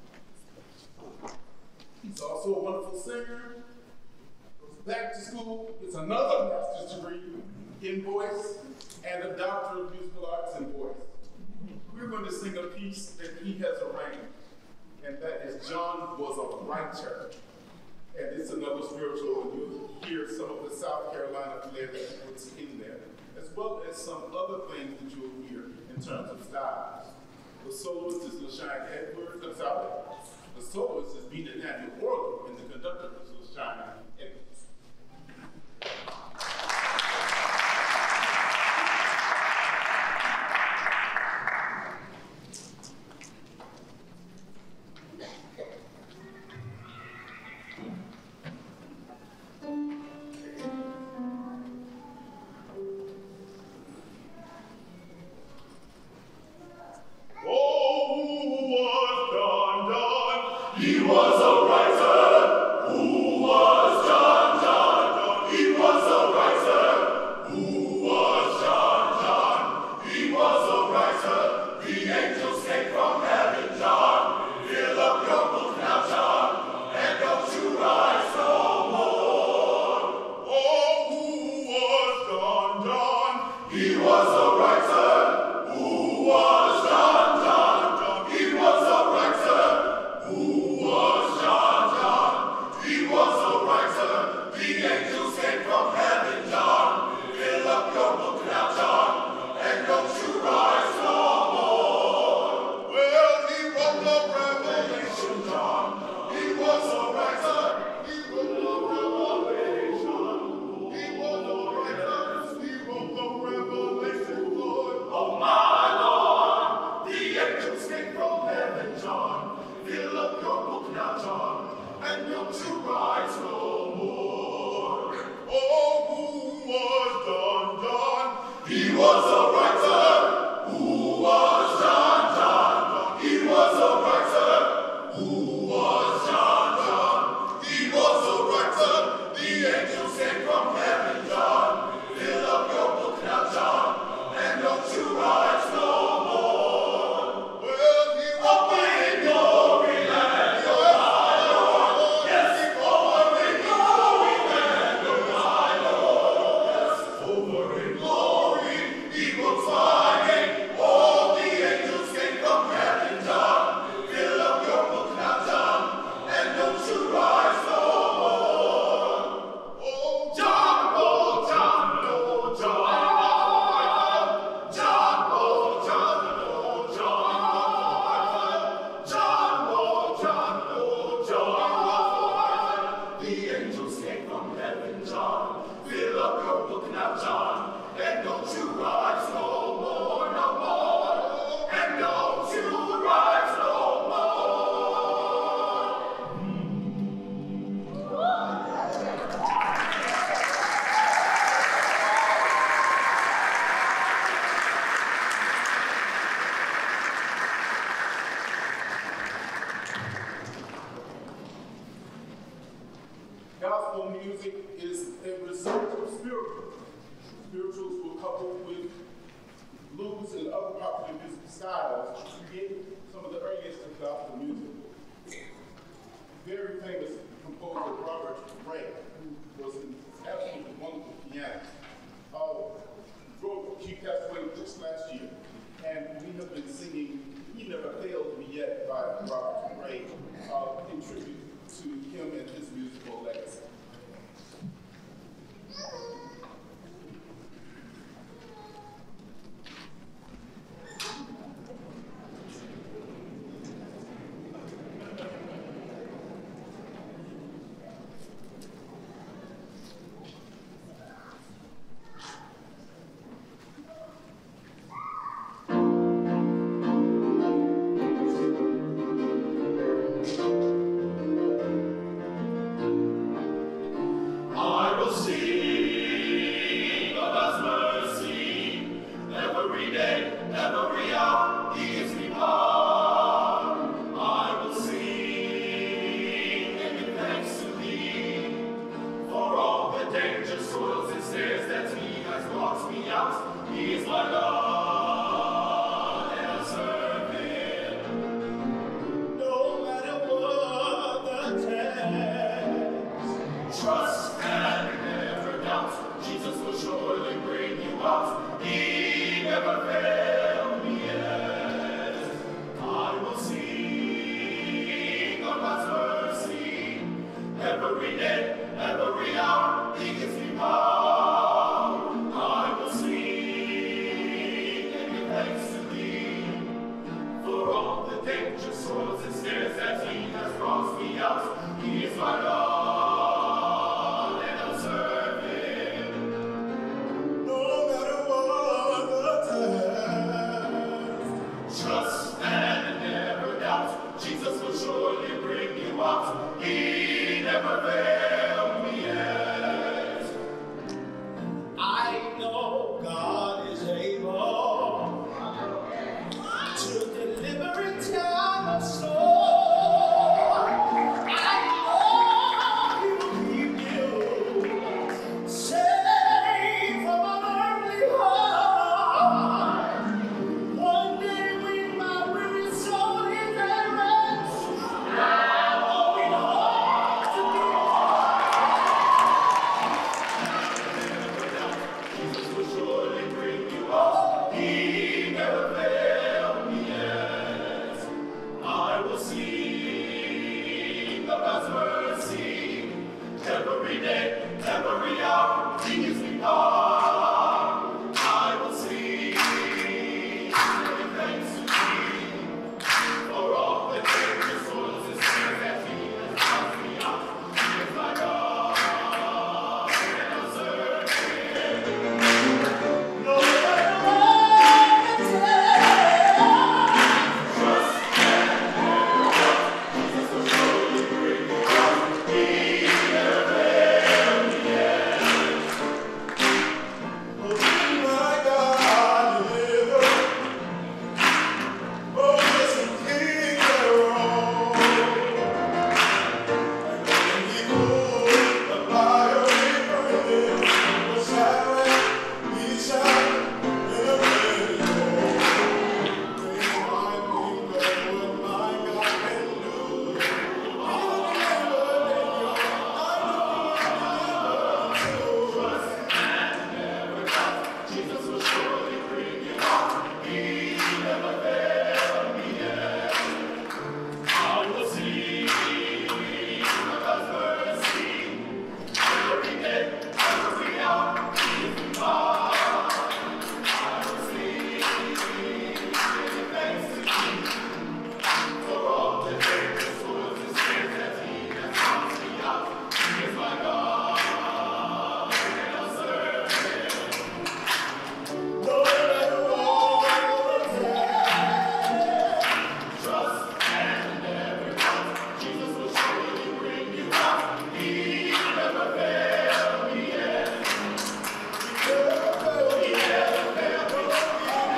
He's also a wonderful singer. Goes back to school, gets another master's degree in voice and a doctor of musical arts in voice. We're going to sing a piece that he has arranged, and that is John Was a Writer. And it's a another spiritual, and you'll hear some of the South Carolina flair that was in there, as well as some other things that you'll hear in terms of styles. The soloist is LaShine Edwards, I'm sorry. The soloist is being an Daniel Orley, and the conductor is LaShine Edwards. Gospel music is a result of spirituals. Spirituals were coupled with blues and other popular music styles to create some of the earliest of gospel music. Very famous composer Robert Ray, who was an absolutely wonderful pianist, uh, wrote, he passed away just last year, and we have been singing "He Never Failed Me Yet" by Robert Ray uh, in tribute to him and his musical legacy. never failed me yet. I know God is able to deliver in time of storm. I know He will keep you safe from an earthly harm. One day when my weary soul is at rest, I'm going home to be. Jesus will surely bring you out. He never failed me yet. I will sing of God's mercy every day, every hour. He gives me power. I will sing, giving thanks to Him for all the dangerous souls and sins that He has brought me out. He is my God, and I'll serve Him. No matter what the test, trust and never Jesus will surely bring you out. He never failed me yet. Oh, my God, deliver. Oh, listen, King thereof. And when He put the fire in burning, the silent, He shall in a minute go. When I think of what my God can do, I'll never let go. I know He'll never trust and never doubt. Jesus will surely bring you out. He never failed me yet. I will sing of God's mercy every day, every hour. He is mine. I will sing, giving thanks to Him for all the dangerous fools and sins that He has brought me out. He is my God, and I'll serve Him. No matter what the test, trust and never doubt. Jesus will surely bring you out. He never failed me yet. He never failed me. He never failed me. He never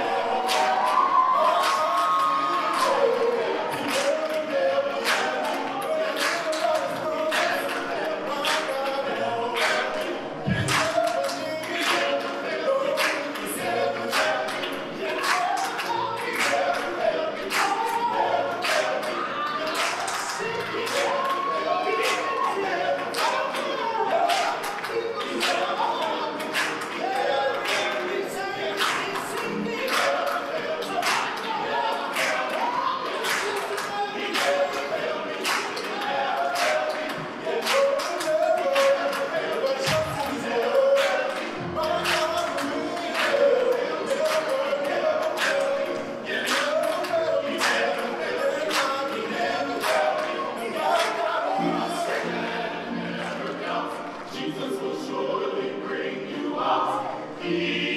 Jesus will surely bring you out. He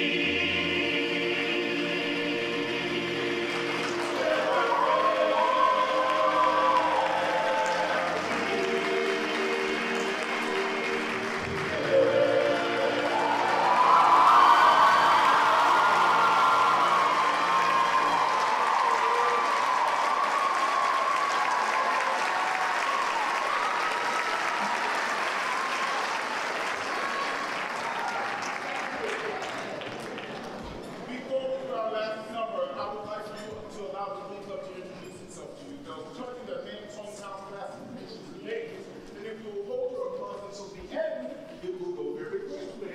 Before we do our last number, I would like you to allow the Glee Club to introduce itself to you. They'll turn their names, hometown classifications, and names, and if you will hold your applause until the end, it will go very quickly.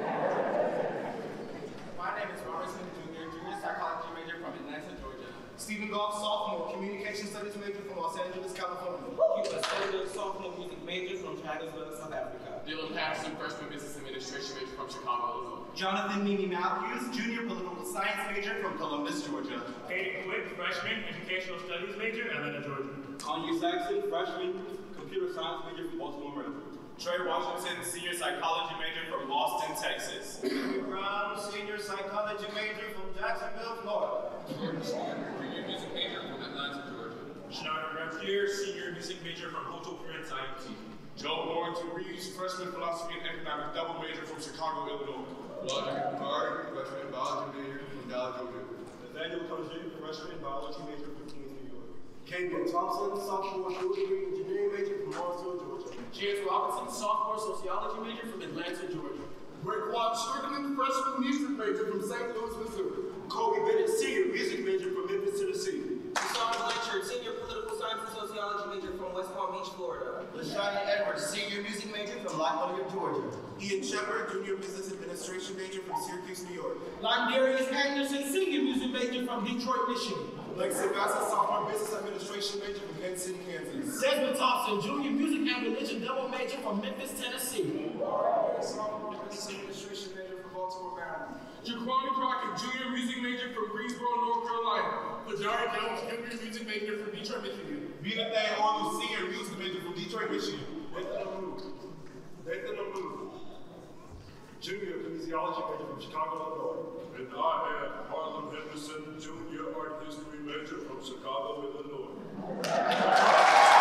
My name is Robert Smith Junior, junior psychology major from Atlanta, Georgia. Stephen Goff, sophomore, communication studies major from Los Angeles, California. Cuba Sanders, sophomore, music major from Johannesburg, South Africa. Dylan Patterson, freshman business administration major from Chicago, Illinois. Jonathan Mimi Matthews, junior political science major from Columbus, Georgia. Hayden Quick, freshman, educational studies major, Atlanta, Georgia. Kanye Saxon, freshman, computer science major from Baltimore, Maryland. Trey Washington, senior psychology major from Austin, Texas. Brown, senior psychology major from Jacksonville, Florida. Jordan Schneider, junior music major from Atlanta, Georgia. Schneider Rampier, senior music major from Hoto Prince I M T. Joe Lawrence Reeves, freshman philosophy and economics double major from Chicago, Illinois. Roger McCarty, freshman biology major from Dallas, Georgia. Nathaniel Congé, freshman biology major from Queens, New York. Kavian Thompson, sophomore dual degree engineering major from Morrisville, Georgia. James Robinson, sophomore sociology major from Atlanta, Georgia. Raekwon Strickland, freshman music major from Saint Louis, Missouri. Kobe Bennett, senior music major from Memphis, Tennessee. Deshaun Blanchard, senior political science and sociology major from West Palm Beach, Florida. LaShawna Edwards, senior music major from Lockwood, Georgia. Ian Shepard, junior business administration major from Syracuse, New York. Londarius Anderson, senior music major from Detroit, Michigan. Lexi Bassett, sophomore business administration major from Penn City, Kansas. Desmond Thompson, junior music and religion double major from Memphis, Tennessee. Sophomore business administration major from Baltimore, Maryland. Jaquan Crockett, junior music major from Greensboro, North Carolina. Fajari Jones, junior music major from Detroit, Michigan. Vina Thang Arnold, senior music major from Detroit, Michigan. Nathan Amu. Nathan Amu. Junior kinesiology major from Chicago, Illinois. And I am Harlan Henderson, junior art history major from Chicago, Illinois.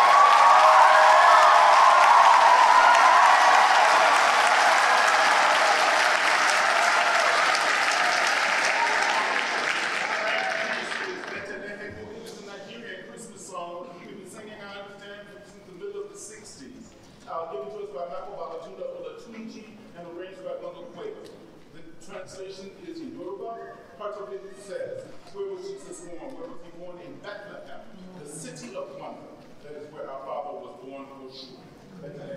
Translation is in Yoruba. Part of it says, where was Jesus born? Where was he born? In Bethlehem, the city of wonder. That is where our Father was born for sure. Bethlehem.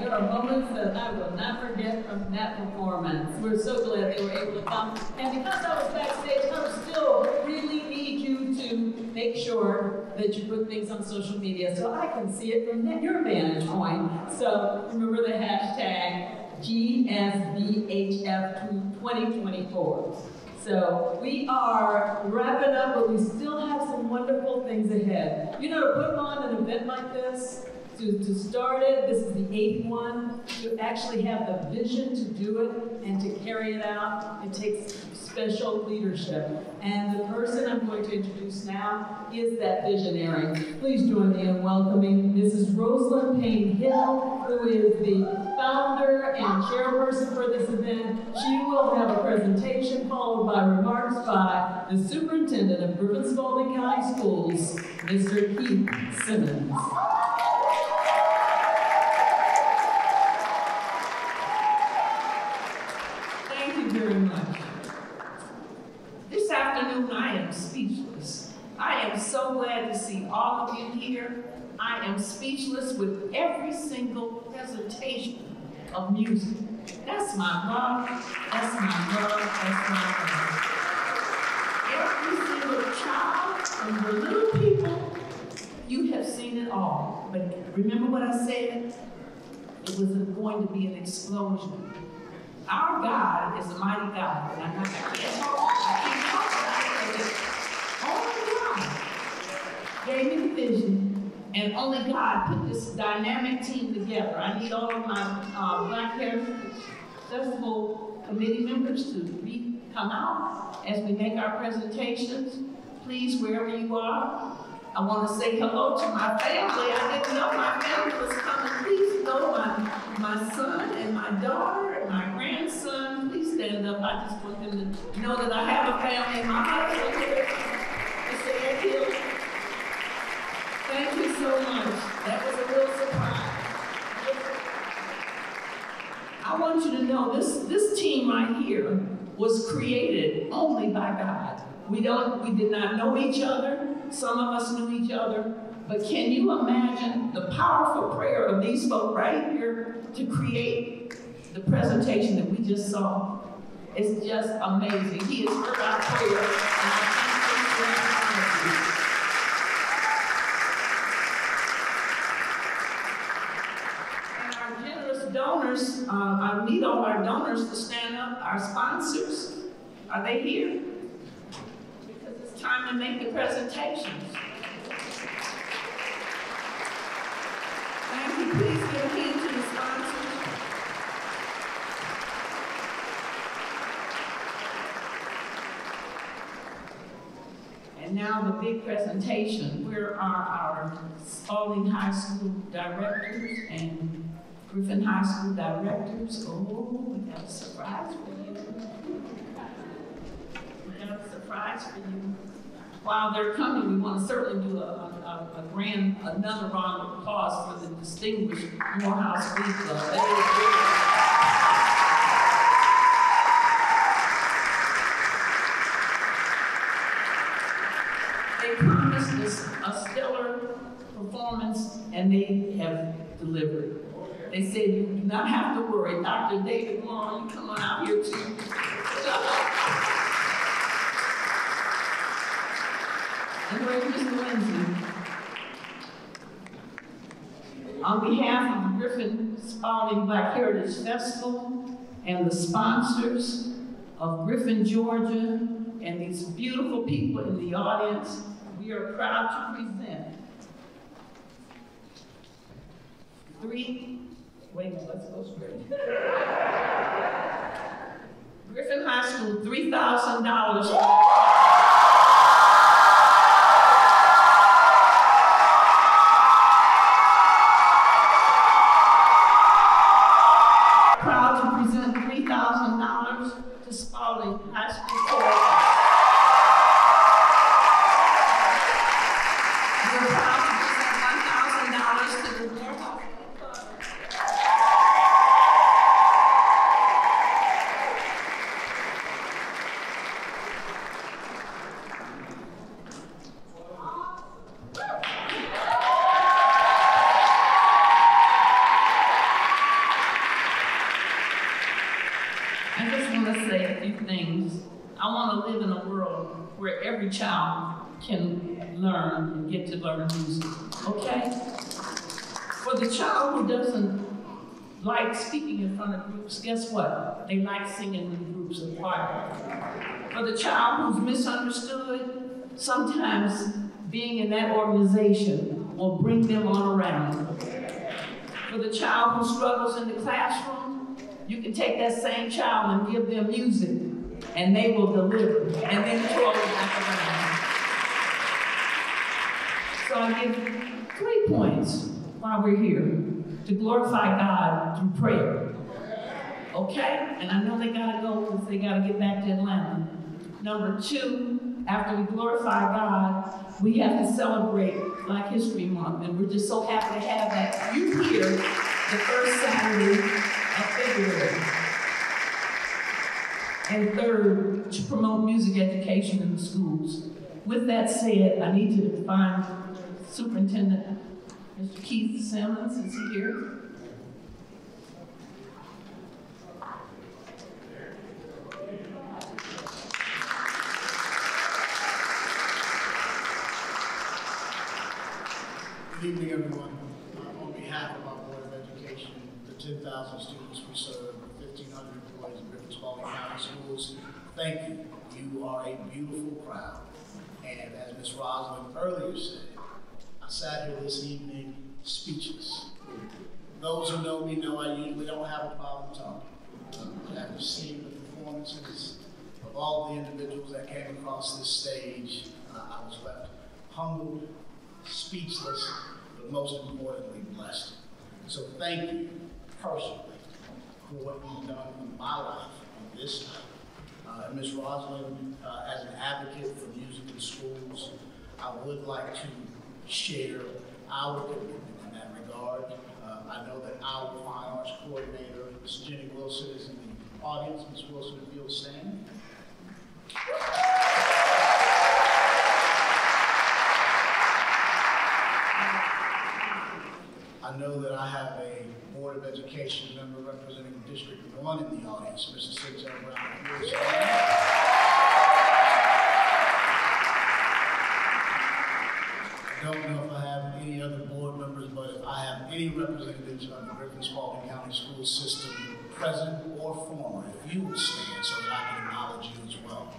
there are moments that I will not forget from that performance. We're so glad they were able to come. And because I was backstage, I would still really need you to make sure that you put things on social media so I can see it from your vantage point. So remember the hashtag G S B H F twenty twenty-four. So we are wrapping up, but we still have some wonderful things ahead. You know, to put on an event like this, to, to start it, this is the eighth one, to actually have the vision to do it and to carry it out, it takes special leadership. And the person I'm going to introduce now is that visionary. Please join me in welcoming Missus Rosalind Payne Hill, who is the founder and chairperson for this event. She will have a presentation followed by remarks by the superintendent of Griffin Spalding County Schools, Mister Keith Simmons. Thank you very much. This afternoon, I am speechless. I am so glad to see all of you here. I am speechless with every single presentation of music. That's my love, that's my love, that's my love. Every single child, from the little people, you have seen it all. But remember what I said? It was going to be an explosion. Our God is a mighty God, and I'm not, I can't talk, I can't talk about it. Only God gave me the vision, and only God put this dynamic team together. I need all of my uh, Black Heritage Festival committee members to be, come out as we make our presentations. Please, wherever you are, I want to say hello to my family. I didn't know my family was coming. Please know my, my son and my daughter and my grandson. Please stand up. I just want them to know that I have a family and my husband here. Mister Edhill. Thank you so much. That was a real surprise. I want you to know this, this team right here was created only by God. We don't, we did not know each other. Some of us knew each other. But can you imagine the powerful prayer of these folk right here to create the presentation that we just saw? It's just amazing. He has heard our prayer, and I thank you for and our generous donors, uh, I need all our donors to stand up. Our sponsors, are they here? Because it's time to make the presentations. Thank you. Please give a hand to the sponsors. And now the big presentation. Where are our Spalding High School directors and Griffin High School directors? Oh, we got a surprise for you. We got a surprise for you. While they're coming, we want to certainly do a, a, a grand, another round of applause for the distinguished Morehouse Glee Club. They, they promised us a stellar performance, and they have delivered. They said, you do not have to worry. Doctor David Moore, you come on out here too. And where's Mister Lindsay? On behalf of the Griffin Spalding Black Heritage Festival and the sponsors of Griffin, Georgia, and these beautiful people in the audience, we are proud to present three, wait a minute, let's go straight. Griffin High School, three thousand dollars. To Spalding High School choral. We're proud to present one thousand dollars to the Morehouse Club. where every child can learn and get to learn music, okay? For the child who doesn't like speaking in front of groups, guess what? They like singing in groups of choir. For the child who's misunderstood, sometimes being in that organization will bring them on around. For the child who struggles in the classroom, you can take that same child and give them music, and they will deliver, and then throw it back around. So I give three points while we're here to glorify God through prayer. Okay? And I know they gotta go because they gotta get back to Atlanta. Number two, after we glorify God, we have to celebrate Black History Month, and we're just so happy to have that you here the first Saturday of February. And third, to promote music education in the schools. With that said, I need to find Superintendent Mister Keith Simmons. Is he here? Good evening, everyone. Uh, on behalf of our Board of Education, the ten thousand students we serve, fifteen hundred employees in Griffin Spalding County Schools, thank you. You are a beautiful crowd. And as Miz Rosalind earlier said, I sat here this evening speechless. Those who know me know I usually don't have a problem talking. Uh, after seeing the performances of all the individuals that came across this stage, uh, I was left humbled, speechless, but most importantly, blessed. So thank you personally for what you've done in my life on this night. Uh, Miz Rosalind, uh, as an advocate for music in schools, I would like to share our commitment in that regard. Uh, I know that our Fine Arts Coordinator, Miz Jenny Wilson, is in the audience. Miz Wilson, if you'll stand. I know that I have a Board of Education member representing District one in the audience, Mister Cynthia Brown. I don't know if I have any other board members, but if I have any representatives of the Griffin Spalding County School System, present or former, if you would stand so that I can acknowledge you as well.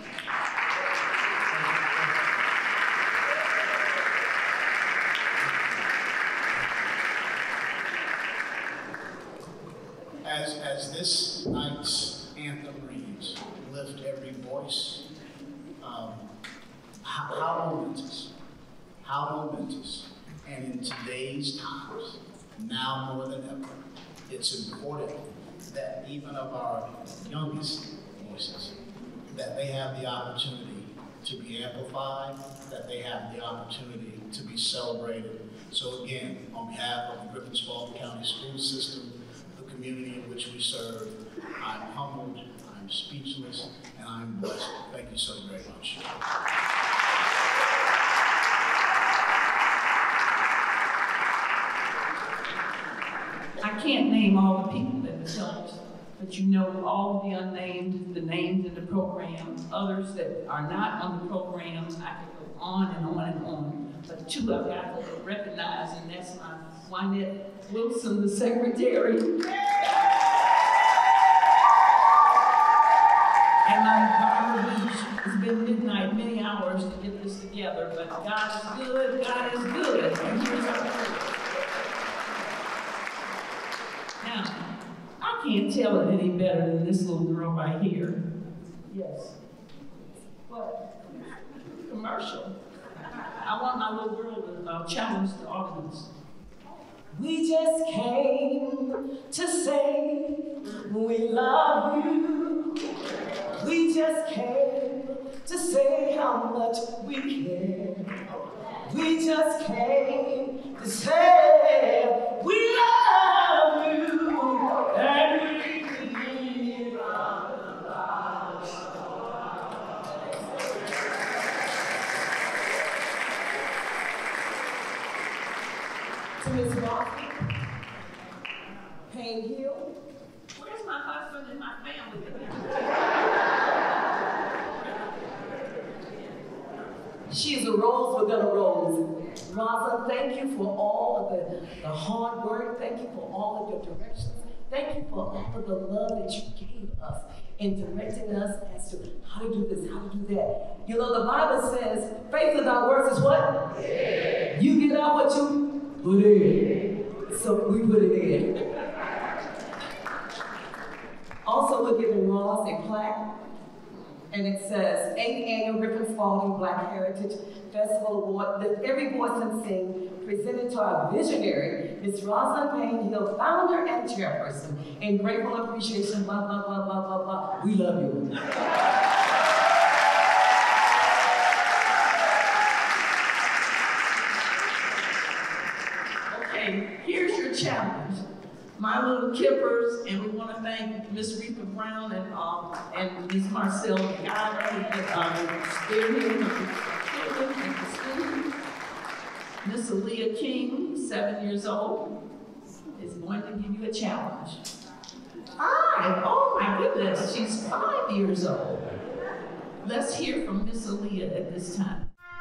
As, as this night's anthem reads, lift every voice, um, how, how momentous, how momentous, and in today's times, now more than ever, it's important that even of our youngest voices, that they have the opportunity to be amplified, that they have the opportunity to be celebrated. So again, on behalf of the Griffin Spalding County School System, the community in which we serve, I'm humbled, I'm speechless, and I'm blessed. Thank you so very much. I can't name all the people that have helped, but you know all of the unnamed, the named in the program, others that are not on the program. I could go on and on and on, but two I've got to recognize, and that's my Wynette Wilson, the secretary, and my Barbara Beach. It's been midnight, many hours to get this together, but God is good, God is good. And here's our prayer. Now, I can't tell it any better than this little girl right here. Yes. What? Commercial. I want my little girl to uh, challenge the audience. We just came to say we love you. We just came to say how much we care. We just came to say we love you. And we need our to Miz Rocky, Payne Hill. Where's my husband and my family? She is a rose within a rose. Rosa, thank you for all of the, the hard work. Thank you for all of your directions. Thank you for all of the love that you gave us in directing us as to how to do this, how to do that. You know, the Bible says, faith without works is what? Yeah. You get out what you put in. So we put it in. Also, we're giving Ross a plaque, and it says, eighth Annual Griffin Spalding Black Heritage Festival Award, Lift Every Voice and Sing, presented to our visionary, Miz Rosa Payne Hill, founder and chairperson. In grateful appreciation, blah, blah, blah, blah, blah, blah. We love you. Okay, here's your challenge. My little Kippers, and we want to thank Miss Rita Brown and um, and Miss Marcel Guyver, who did um, spearheading of the children and the students. Miss Aaliyah King, seven years old, is going to give you a challenge. Five, oh my goodness, she's five years old. Let's hear from Miss Aaliyah at this time.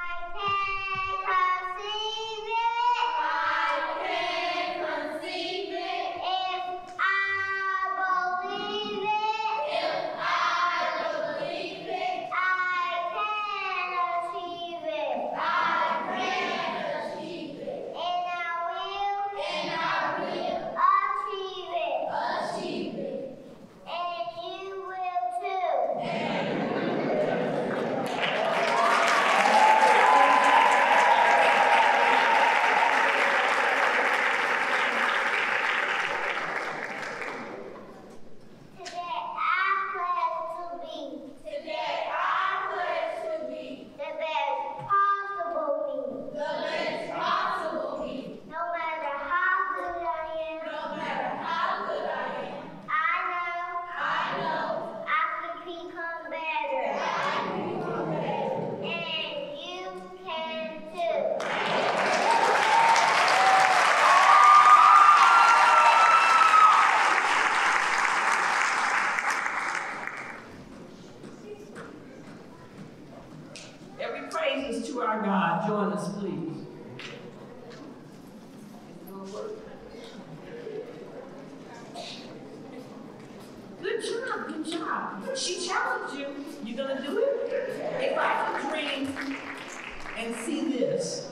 To our God, join us, please. Good job, good job. She challenged you. You gonna do it? If I can dream and see this,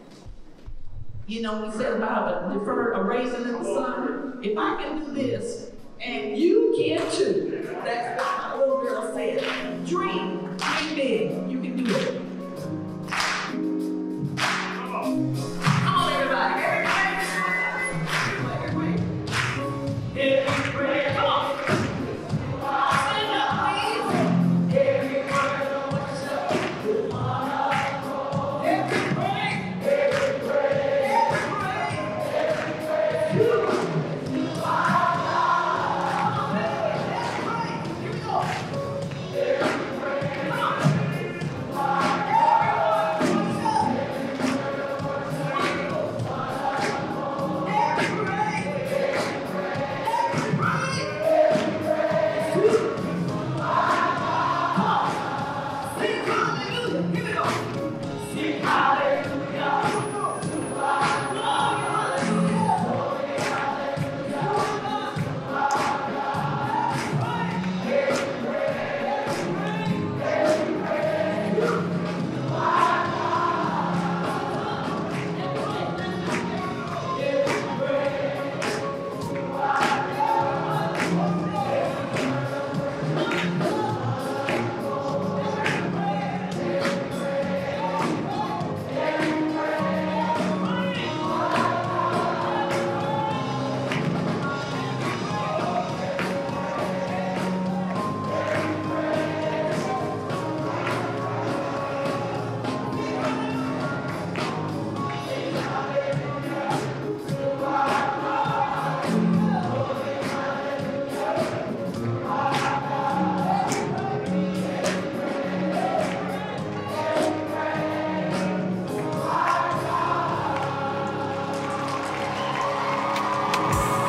you know, we said about a deferred, a raisin in the sun. If I can do this, and you can too. That's what my little girl said. Dream, dream big. You can do it.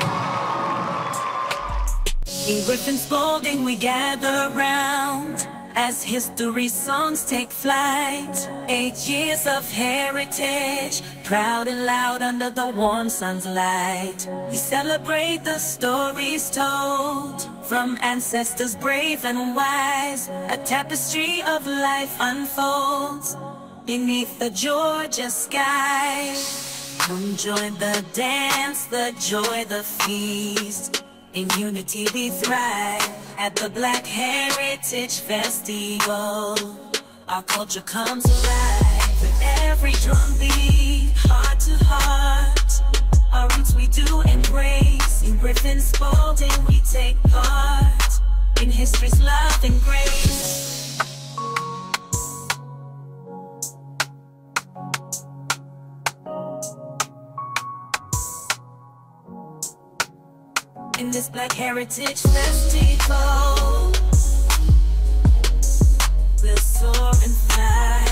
In Griffin Spalding we gather round as history songs take flight. Eight years of heritage, proud and loud under the warm sun's light. We celebrate the stories told from ancestors brave and wise. A tapestry of life unfolds beneath the Georgia sky. Come join the dance, the joy, the feast. In unity we thrive at the Black Heritage Festival. Our culture comes alive with every drum beat, heart to heart. Our roots we do embrace. In Griffin Spalding we take part in history's love and grace. In this Black Heritage Festival, we'll soar and fly.